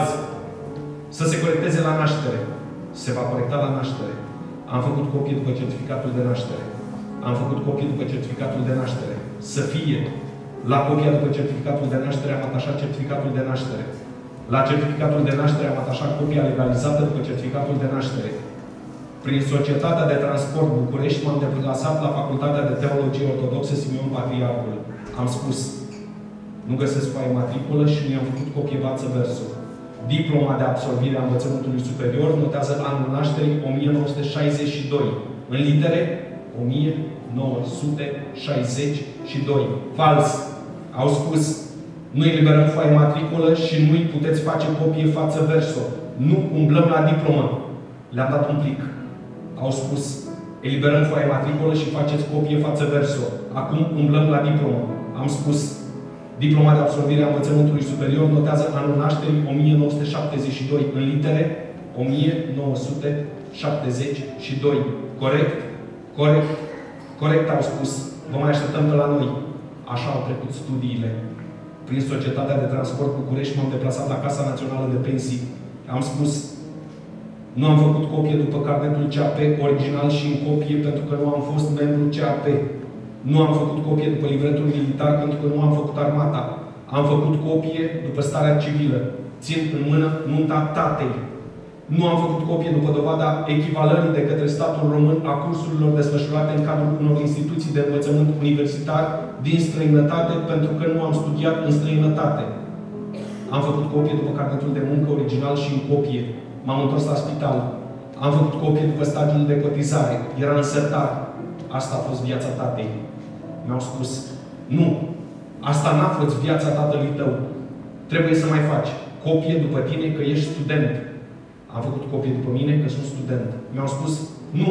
Să se corecteze la naștere. Se va corecta la naștere. Am făcut copie după certificatul de naștere. Am făcut copie după certificatul de naștere. Să fie. La copia după certificatul de naștere am atașat certificatul de naștere. La certificatul de naștere am atașat copia legalizată după certificatul de naștere. Prin Societatea de Transport București m-am deplasat la Facultatea de Teologie Ortodoxă Simeon Patriarhul. Am spus, nu găsesc foaie matriculă și nu i-am făcut copie față-verso. Diploma de absolvire a învățământului superior notează anul nașterii o mie nouă sute șaizeci și doi. În litere o mie nouă sute șaizeci și doi. Fals. Au spus, nu eliberăm foaie matriculă și nu-i puteți face copie față-verso. Nu umblăm la diplomă. Le-am dat un plic. Au spus, eliberăm foaie matriculă și faceți copie față-verso. Acum umblăm la diplomă. Am spus, diploma de absolvire a învățământului superior notează anul nașterii o mie nouă sute șaptezeci și doi. În litere o mie nouă sute șaptezeci și doi. Corect? Corect? Corect au spus. Vă mai așteptăm pe la noi. Așa au trecut studiile. Prin Societatea de Transport București m-am deplasat la Casa Națională de Pensii. Am spus, nu am făcut copie după carnetul C A P original și în copie pentru că nu am fost membru C A P. Nu am făcut copie după livretul militar pentru că nu am făcut armata. Am făcut copie după starea civilă. Țin în mână nunta tatei. Nu am făcut copie după dovada echivalării de către statul român a cursurilor desfășurate în cadrul unor instituții de învățământ universitar din străinătate pentru că nu am studiat în străinătate. Am făcut copie după carnetul de muncă original și în copie. M-am întors la spital. Am făcut copie după stagiul de cotizare. Era însertar. Asta a fost viața tatei. Mi-au spus, nu, asta n-a fost viața tatălui tău. Trebuie să mai faci copie după tine că ești student. Am făcut copie după mine că sunt student. Mi-au spus, nu,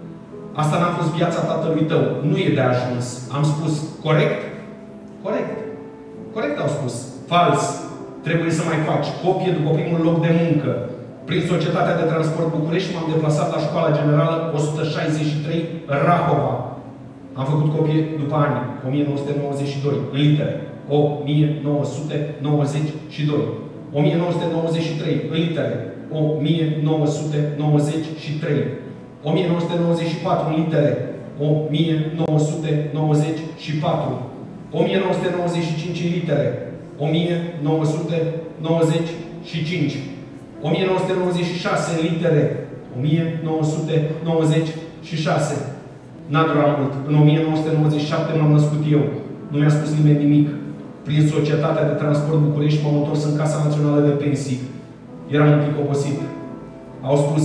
asta n-a fost viața tatălui tău. Nu e de ajuns. Am spus, corect? Corect. Corect au spus. Fals. Trebuie să mai faci copie după primul loc de muncă. Prin Societatea de Transport București m-am deplasat la Școala Generală o sută șaizeci și trei Rahova. Am făcut copie după ani, o mie nouă sute nouăzeci și doi, în litere, o mie nouă sute nouăzeci și doi. o mie nouă sute nouăzeci și trei, în litere, o mie nouă sute nouăzeci și trei. o mie nouă sute nouăzeci și patru, în litere, o mie nouă sute nouăzeci și patru. o mie nouă sute nouăzeci și cinci, în litere, o mie nouă sute nouăzeci și cinci. o mie nouă sute nouăzeci și șase, în litere, o mie nouă sute nouăzeci și șase. N-a durat mult. În o mie nouă sute nouăzeci și șapte m-am născut eu. Nu mi-a spus nimeni nimic. Prin Societatea de Transport București m-am întors în Casa Națională de Pensii. Eram un pic obosit. Au spus,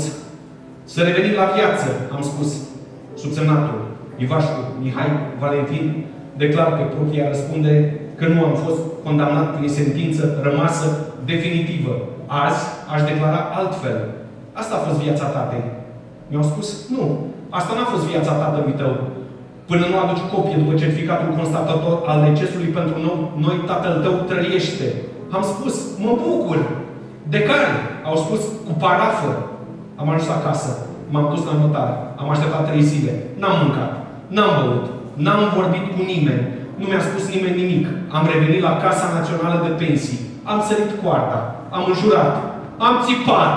să revenim la viață, am spus. Subsemnatul Ivașcu Mihai Valentin declar pe propria răspundere că nu am fost condamnat prin sentință rămasă definitivă. Azi aș declara altfel. Asta a fost viața tatei. Mi-au spus, nu. Asta n-a fost viața tatălui tău. Până nu aduci copie după certificatul constatator al decesului pentru noi, tatăl tău trăiește. Am spus, mă bucur. De care? Au spus, cu parafă. Am ajuns acasă. M-am dus la notar. Am așteptat trei zile. N-am mâncat. N-am băut. N-am vorbit cu nimeni. Nu mi-a spus nimeni nimic. Am revenit la Casa Națională de Pensii. Am sărit coarda. Am înjurat. Am țipat.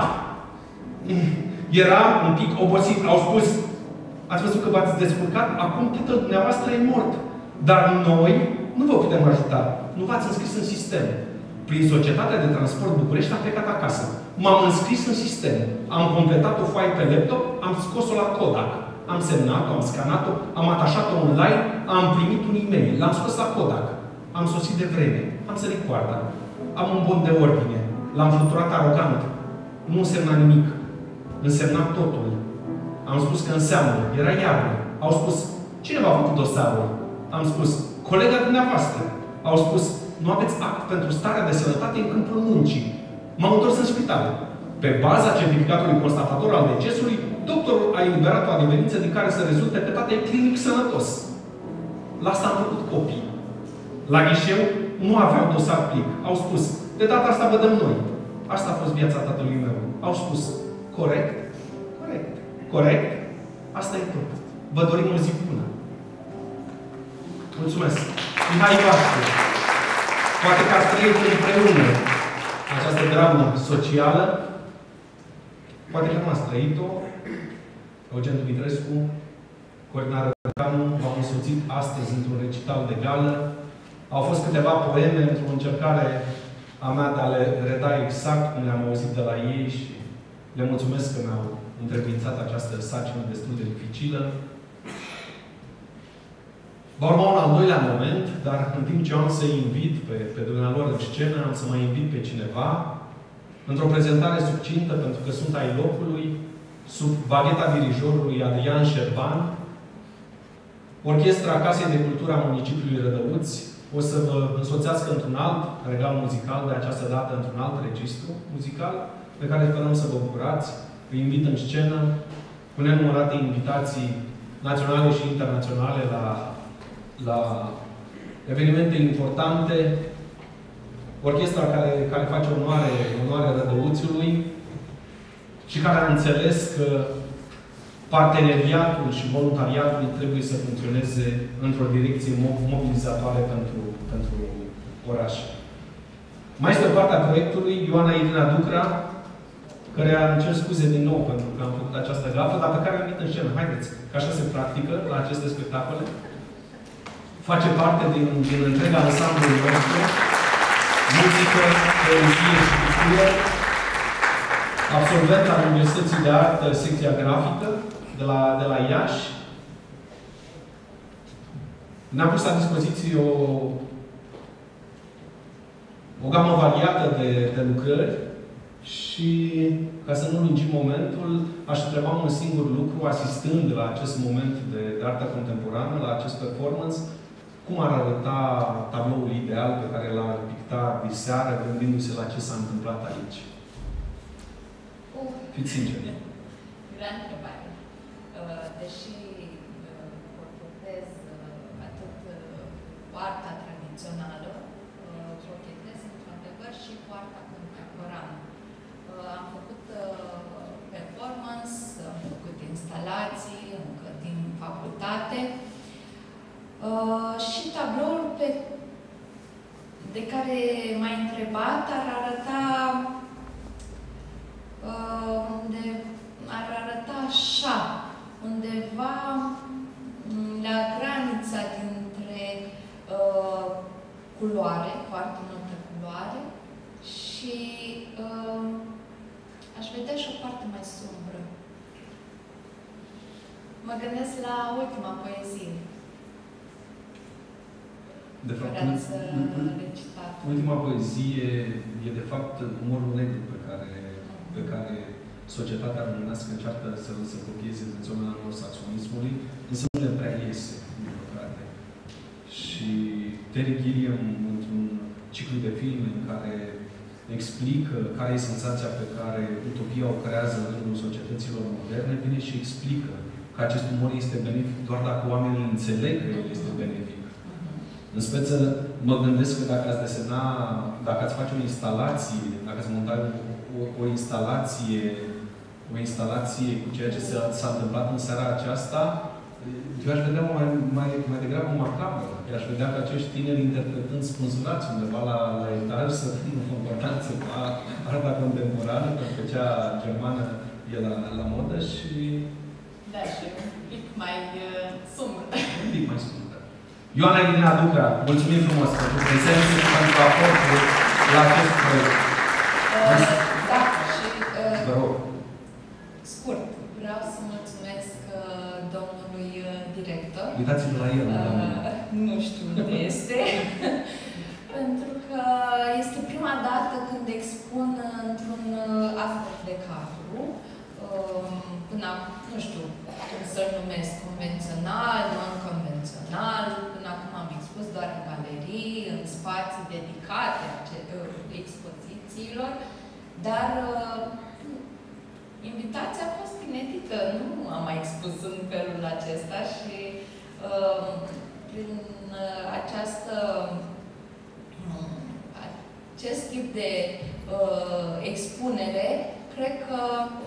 Era un pic obosit. Au spus, ați văzut că v-ați descurcat? Acum tatăl dumneavoastră e mort. Dar noi nu vă putem ajuta. Nu v-ați înscris în sistem. Prin Societatea de Transport București am plecat acasă. M-am înscris în sistem. Am completat o foaie pe laptop, am scos-o la Kodak. Am semnat-o, am scanat-o, am atașat-o online, am primit un e-mail, l-am scos la Kodak. Am sosit de vreme. Am sărit coarda. Am un bon de ordine. L-am fluturat arogant. Nu însemna nimic. Însemna totul. Am spus că înseamnă. Era iarnă. Au spus, Cine v-a făcut dosarul? Am spus, colega dumneavoastră. Au spus, nu aveți act pentru starea de sănătate în câmpul muncii. M-am întors în spital. Pe baza certificatului constatator al decesului, doctorul a eliberat o adeverință din care se rezultă că tata e clinic sănătos. La asta am făcut copii. La ghișeu nu aveau dosar plic. Au spus, de data asta vă dăm noi. Asta a fost viața tatălui meu. Au spus, corect, corect, corect, asta e tot. Vă dorim o zi bună. Mulțumesc. Mihai Vașcu. Poate că ați trăit împreună această dramă socială. Poate că nu ați trăit-o. Eugen Dumitrescu, Corina Rădăcanu, v-am însoțit astăzi într-un recital de gală. Au fost câteva poeme într-o încercare a mea de a le reda exact cum le-am auzit de la ei și le mulțumesc că mi-au întrebuințat această sarcină destul de dificilă. Va urma un al doilea moment, dar în timp ce am să-i invit pe, pe dumnealor în scenă, am să mai invit pe cineva într-o prezentare succintă, pentru că sunt ai locului, sub bagheta dirijorului Adrian Șerban, Orchestra Casei de Cultură a Municipiului Rădăuți o să vă însoțească într-un alt regal muzical, de această dată într-un alt registru muzical, pe care sperăm să vă bucurați. Îi invit în scenă cu nenumărate invitații naționale și internaționale la, la evenimente importante. Orchestra care, care face onoare, onoare Rădăuțiului și care a înțeles că parteneriatul și voluntariatul trebuie să funcționeze într-o direcție mobilizatoare pentru, pentru oraș. Mai este o parte a proiectului, Ioana Irina Ducra, care îmi cer scuze din nou pentru că am făcut această gafă, dar pe care o invit în scenă. Haideți, că așa se practică la aceste spectacole. Face parte din, din întreaga ansamblul nostru, muzică, poezie și pictură, absolvent al Universității de Artă, secția grafică, de la, de la Iași. Ne-am pus la dispoziție o, o gamă variată de, de lucrări și, ca să nu lungim momentul, aș întreba un singur lucru, asistând la acest moment de, de artă contemporană, la acest performance, cum ar arăta tabloul ideal pe care l-ar picta diseară, gândindu-se la ce s-a întâmplat aici? Uh, Fiți sinceri. Grea întrebare. Uh, deși uh, cochetez uh, atât uh, cu arta tradițională, uh, cochetez într-adevăr și cu arta contemporană. Uh, am făcut uh, performance, am făcut instalații încă din facultate uh, și tabloul pe, de care m-ai întrebat ar arăta Uh, unde ar arăta așa, undeva la granița dintre uh, culoare, foarte multă culoare, și uh, aș vedea și o parte mai sumbră. Mă gândesc la ultima poezie. De fapt, recitat. Ultima poezie e de fapt umorul negru pe care pe care societatea românească încearcă să se copieze în zona anglosaxonismului, însă nu le prea iese, din păcate. Și Terry Gilliam, într-un ciclu de filme în care explică care e senzația pe care utopia o creează în rândul societăților moderne, vine și explică că acest umor este benefic doar dacă oamenii înțeleg că el este benefic. În speță, mă gândesc că dacă ați desena, dacă ați face o instalație, dacă ați monta o, o instalație, o instalație cu ceea ce s-a întâmplat în seara aceasta, eu aș vedea mai, mai, mai degrabă macabră. Eu aș vedea că acești tineri interpretând spânzurați undeva la, la etaj, să fie în concordanță cu arta contemporană, pentru că cea germană e la, la modă și... Da, și un pic mai uh, sumbră. Un pic mai sumbră. Ioana Irina Ducra, mulțumim frumos pentru prezență și pentru aportul la acest proiect. Uh, da, și... Uh, Vă rog. Scurt, vreau să mulțumesc uh, domnului uh, director. Uitați-vă la el, uh, Nu știu unde este. Pentru că este prima dată când expun într-un uh, astfel de cadru. Uh, până, nu știu cum să-l numesc, convențional, non-convențional, oferi în spații dedicate expozițiilor, dar invitația a fost inedită, nu am mai expus în felul acesta și prin această, acest tip de expunere, cred că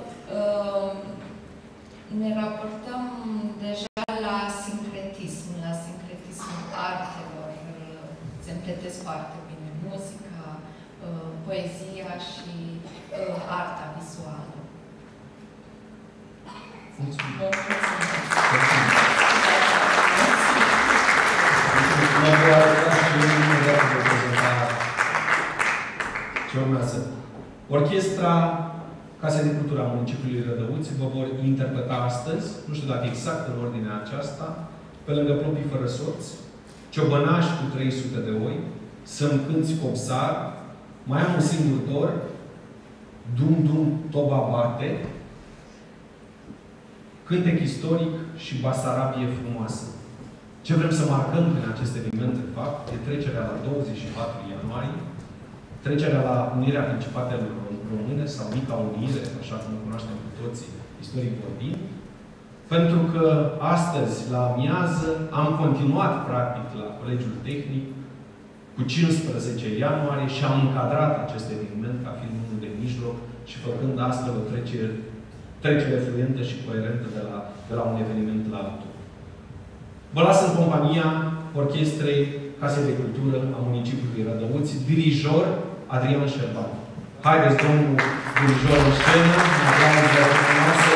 ne raportăm deja la sincretism, la sincretismul artelor. Se împletesc foarte bine muzica, poezia și arta vizuală. Mulțumim! Vă mulțumesc! Ce urmează? Orchestra Casei de Cultură a Municipiului Rădăuți vă vor interpreta astăzi, nu știu dacă exact în ordinea aceasta, pe lângă Plopii fără soț, Ciobănași cu trei sute de oi, Să-mi cânți copsar, Mai am un singur dor, Dum Dum Toba bate, Cântec istoric și Basarabie frumoasă. Ce vrem să marcăm prin acest eveniment, de fapt, e trecerea la douăzeci și patru ianuarie, trecerea la Unirea Principatelor Române sau Mica Unire, așa cum o cunoaștem cu toții, istoric vorbind, pentru că astăzi, la amiază, am continuat, practic, la Colegiul Tehnic cu cincisprezece ianuarie și am încadrat acest eveniment ca fiind unul de mijloc și făcând astfel o trecere, trecere fluentă și coerentă de la, de la un eveniment la altul. Vă las în compania Orchestrei Casei de Cultură a Municipiului Rădăuți, dirijor Adrian Șerban. Haideți, domnul dirijor în scenă, în aplauze frumoase.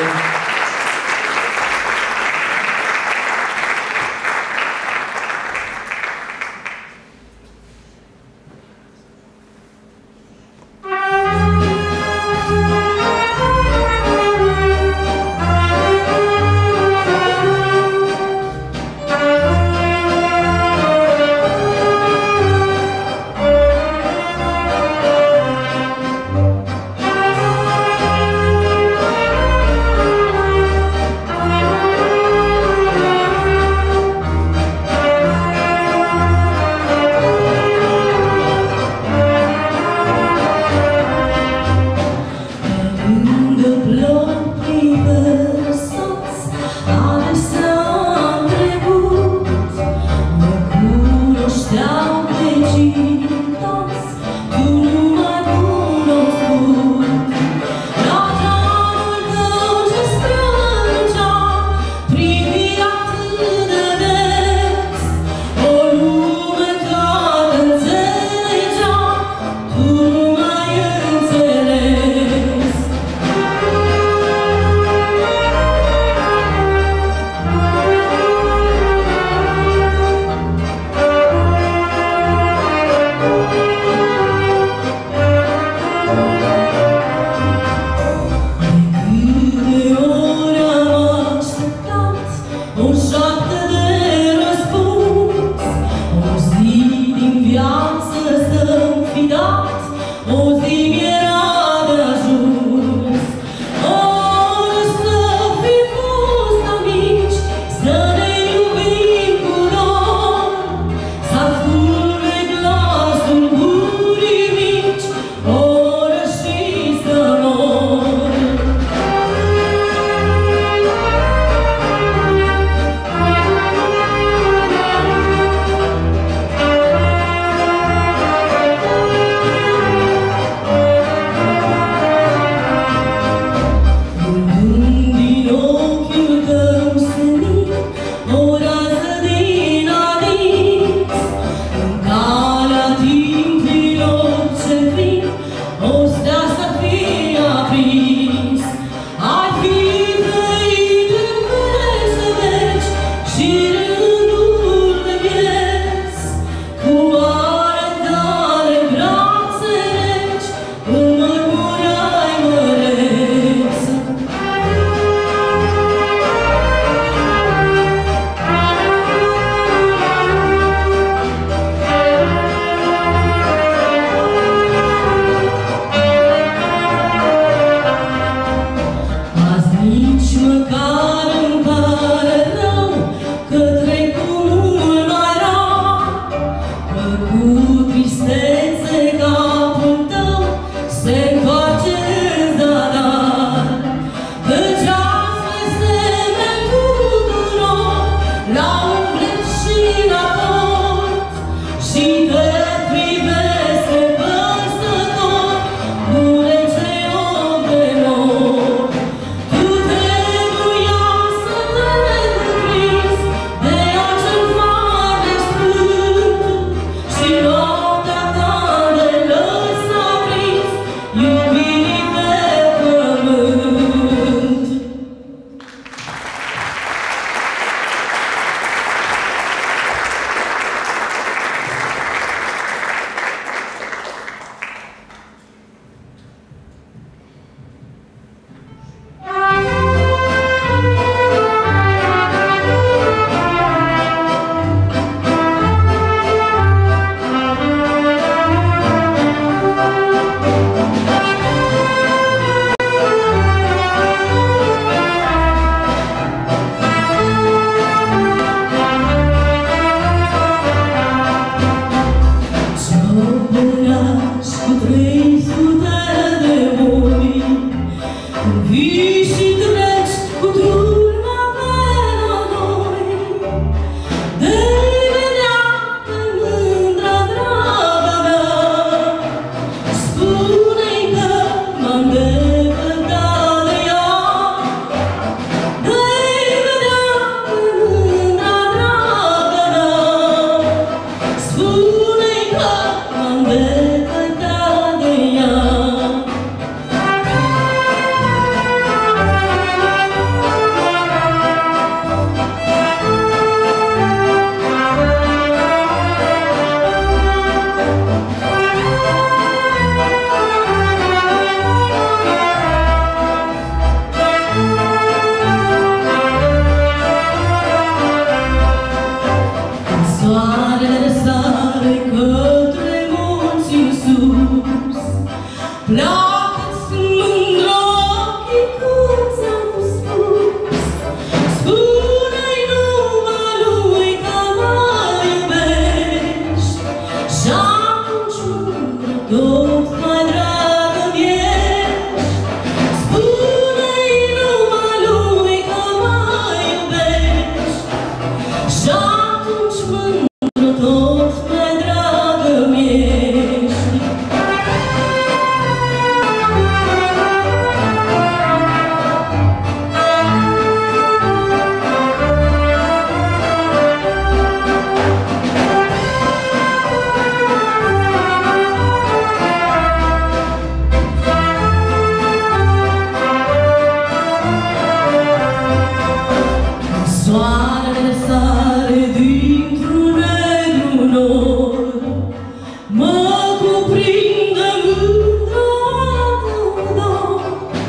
Soarele sare dintr-un negru nor, mă cuprinde mândra dor.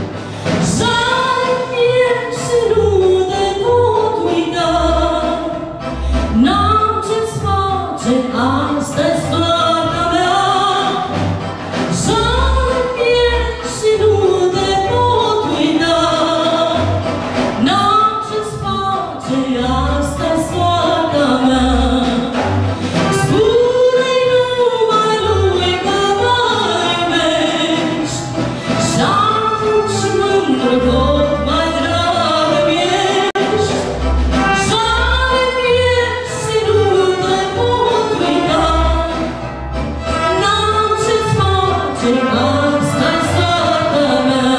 Să-mi și nu te pot uita, n-am ce-ți face, asta-i soarta mea. Să-mi și nu te pot uita, n-am ce-ți face, asta-i soarta mea. Spune-i numai lui că mă iubești și atunci mândră tot mai dragă mi-ești. Să-mi și nu te pot uita, n-am ce-ți face, asta-i soarta mea.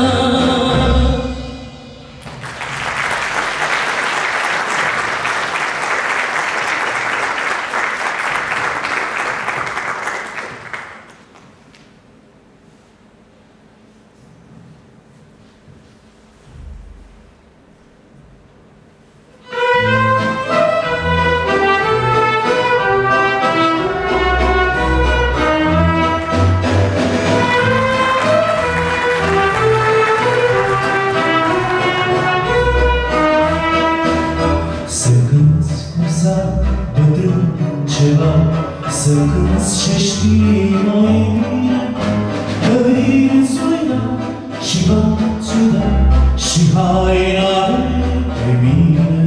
Să cânți cu sat bătrân ceva, să cânți ce știi mai bine, că vine-ți uita și va-ți uita și haina de mine.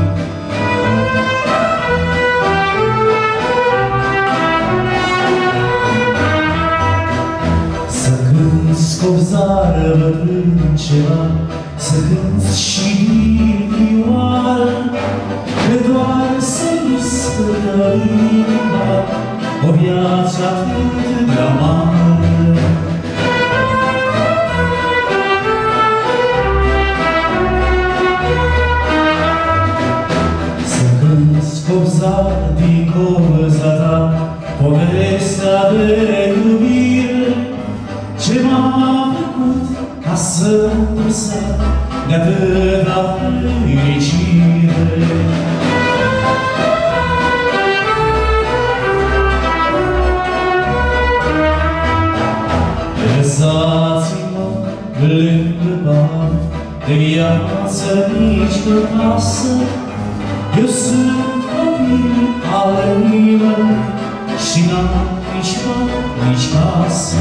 Să cânți copzară bătrân ceva, să cânți și din vioară, că doar să-i spână inima o viață atât de amară. Să cânți copzară din coza ta, povestea de iubire ce m-a făcut ca să-mi sar de atâta fericire. Lăsați-mă lângă bar, de viață nici pe casă, eu sunt copil al nimeni și n-am nici bani, nici casă.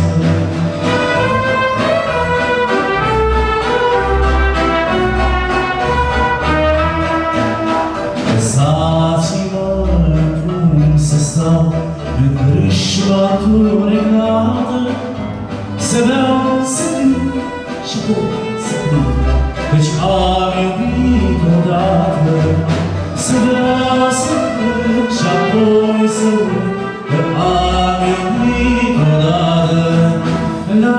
Lăsați-mă cum să stau în crâșma tunecată, să beau, să cânt și pot să cânt, căci am iubit odată. Să beau, să cânt și apoi să uit, că am iubit odată. La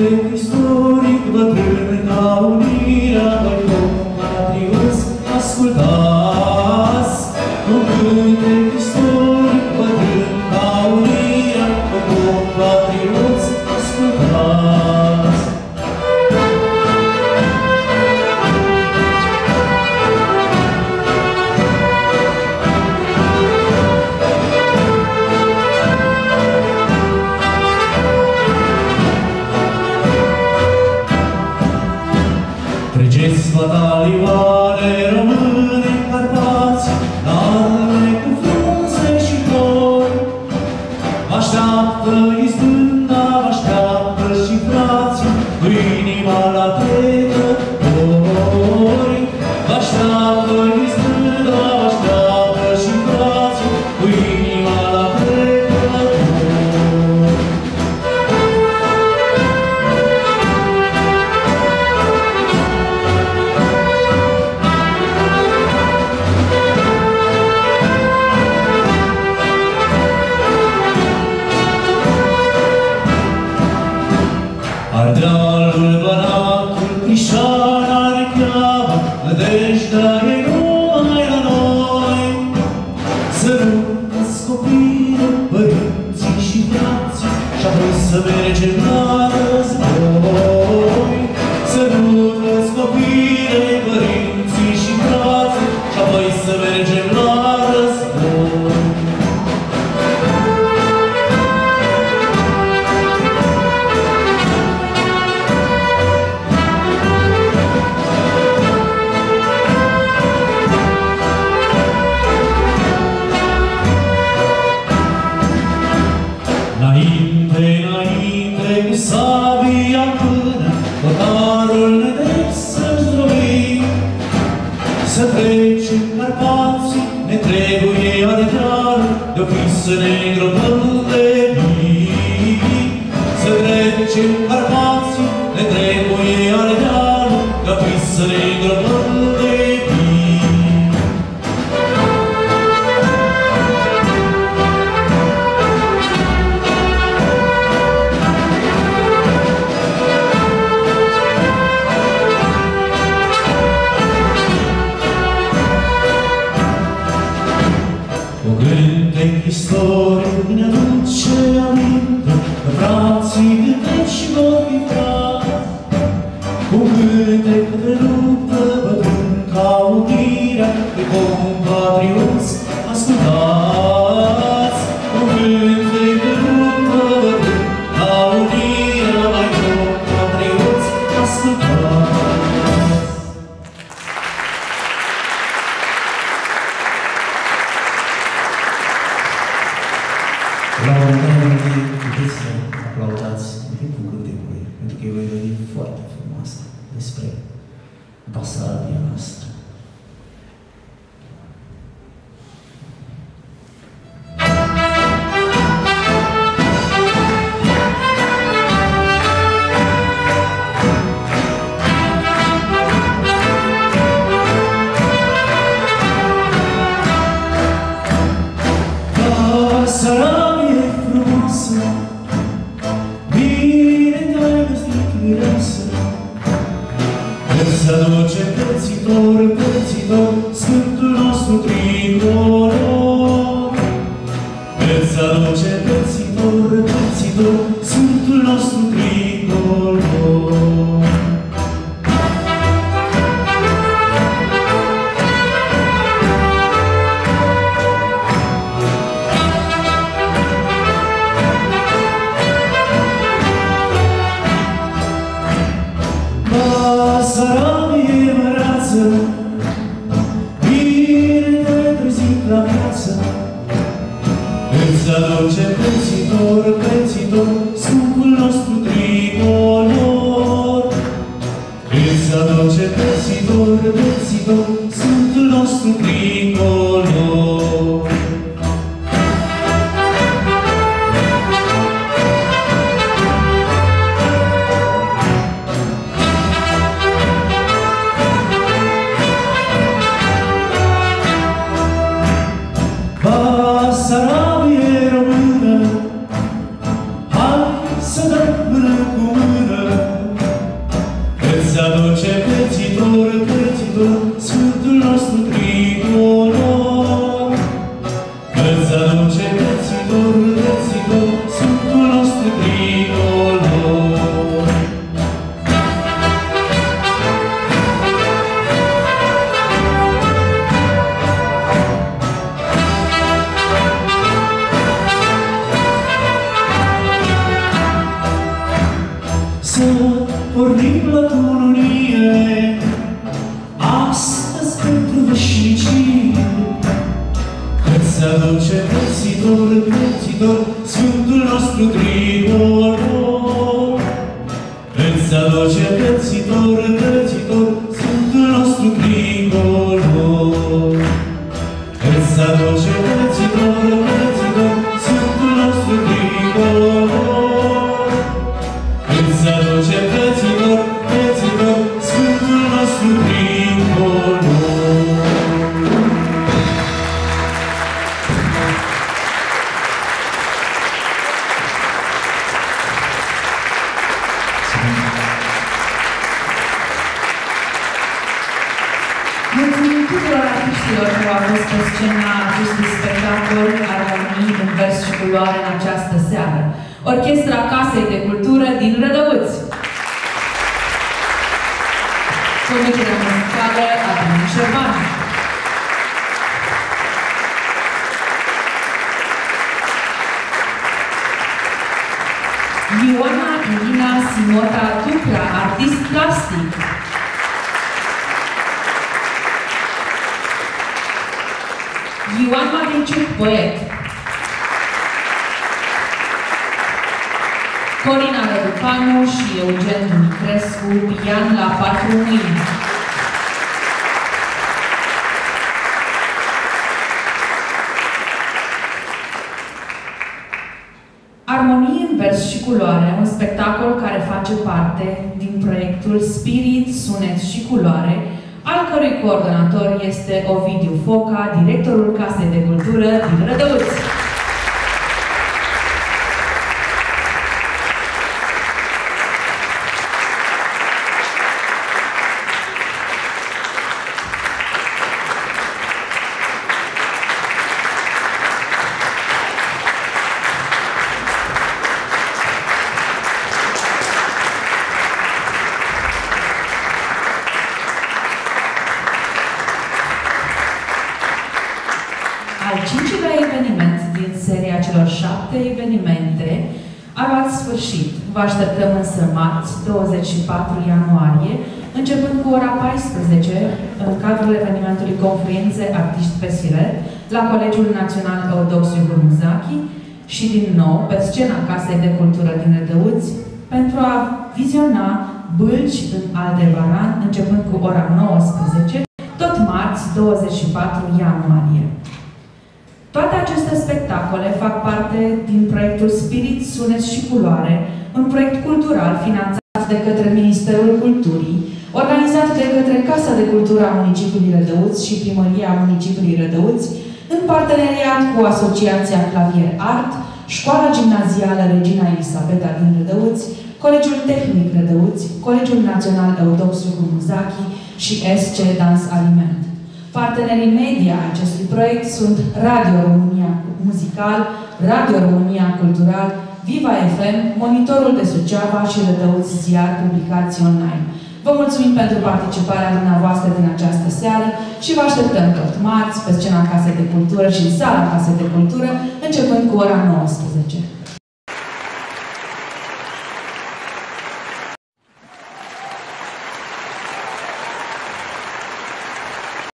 cântec istoric bătrân ca unirea, voi compatrioți, ascultați. Un cântec istoric bătrân ca unirea, voi compatrioți, ascultați. Treceți batalioane române în Carpați, arme cu frunze și flori. Vă așteaptă izbânda, vă așteaptă și frații, cu inima la trecători. Vă așteaptă izbânda, vă așteaptă și frații, cu inima la trecători. Ardealul, Banatul, Crișana ne cheamă, nădejdea e numai la noi. Sărutați copilul, părinții și frații, și-apoi să mergem la război. Sărutați copilul, părinții și frații, și-apoi să mergem la război. Înainte, înainte, cu sabia până, hotarul nedrept să-și zdrobim. Să trecem Carpații, ne trebuie Ardeal, de-o fi să ne îngropăm de mii. Să trecem Carpații, ne trebuie Ardeal, de-o fi să ne îngropăm de mii. O cântec istoric ne aduce aminte că frații cânteci vor fi frați. Cu cântec de luptă bătrân ca unirea, de compatrioți, ascultați. Cu cântec de luptă bătrân ca unirea, mai compatrioți, ascultați. La un moment dat, puteți să aplaudați în timpul cântecului, pentru că e o melodie foarte frumoasă despre Basarabia noastră. Basarabia e frumoasă, bine îndrăgostit mireasă. Îți aduce părțitor, părțitor, Sfântul nostru tricolor. Îți aduce părțitor, părțitor, Sfântul nostru tricolor. Basarabie măreață, bine te-ai trezit la viață. Îți aduce prețitor, prețitor, scumpul nostru tricolor. Îți aduce prețitor, prețitor, scumpul nostru tricolor. Basarabie română, hai să dăm mână cu mână. să pornim la cununie, astăzi pentru veșnicie. Îți aduce prețitor, prețitor, Sfântul nostru tricolor. Îți aduce prețitor, prețitor, Sfântul nostru tricolor. Îți aduce prețitor, prețitor, Sfântul nostru tricolor. Îți aduce prețitor, prețitor, Sfântul nostru tricolor. Mulțumim tuturor artiștilor care au fost pe scena acestui spectacol Armonii în vers și culoare în această seară. Orchestra Casei de Cultură din Rădăuți. Conducerea muzicală Adrian Șerban. Ioana Irina Simota Tupra, artist plastic. Ioan Madriciuc, poet. Corina Răducanu și Eugen Dumitrescu, pian la patru mâini. Armonie în vers și culoare, un spectacol care face parte din proiectul Spirit, Sunet și Culoare, al cărui coordonator este Ovidiu Foca, directorul Casei de Cultură din Rădăuți. Al cincilea eveniment din seria celor șapte evenimente a luat sfârșit. Vă așteptăm însă marți, douăzeci și patru ianuarie, începând cu ora paisprezece, în cadrul evenimentului Confluențe Artiști pe Siret, la Colegiul Național Eudoxiu Hurmuzachi și din nou pe scena Casei de Cultură din Rădăuți, pentru a viziona Bâlci în Aldebaran, începând cu ora nouăsprezece, tot marți, douăzeci și patru ianuarie. Toate aceste spectacole fac parte din proiectul Spirit, Sunet și Culoare, un proiect cultural finanțat de către Ministerul Culturii, organizat de către Casa de Cultură a Municipiului Rădăuți și Primăria Municipiului Rădăuți, în parteneriat cu Asociația Clavier Art, Școala Gimnazială Regina Elisabeta din Rădăuți, Colegiul Tehnic Rădăuți, Colegiul Național Eudoxiu Hurmuzachi și S C Dans Aliment. Partenerii media acestui proiect sunt Radio România Muzical, Radio România Cultural, Viva F M, Monitorul de Suceava și Rădăuți Ziar Publicații Online. Vă mulțumim pentru participarea dumneavoastră din această seară și vă așteptăm tot marți pe scena Casei de Cultură și în sala Casei de Cultură, începând cu ora nouăsprezece.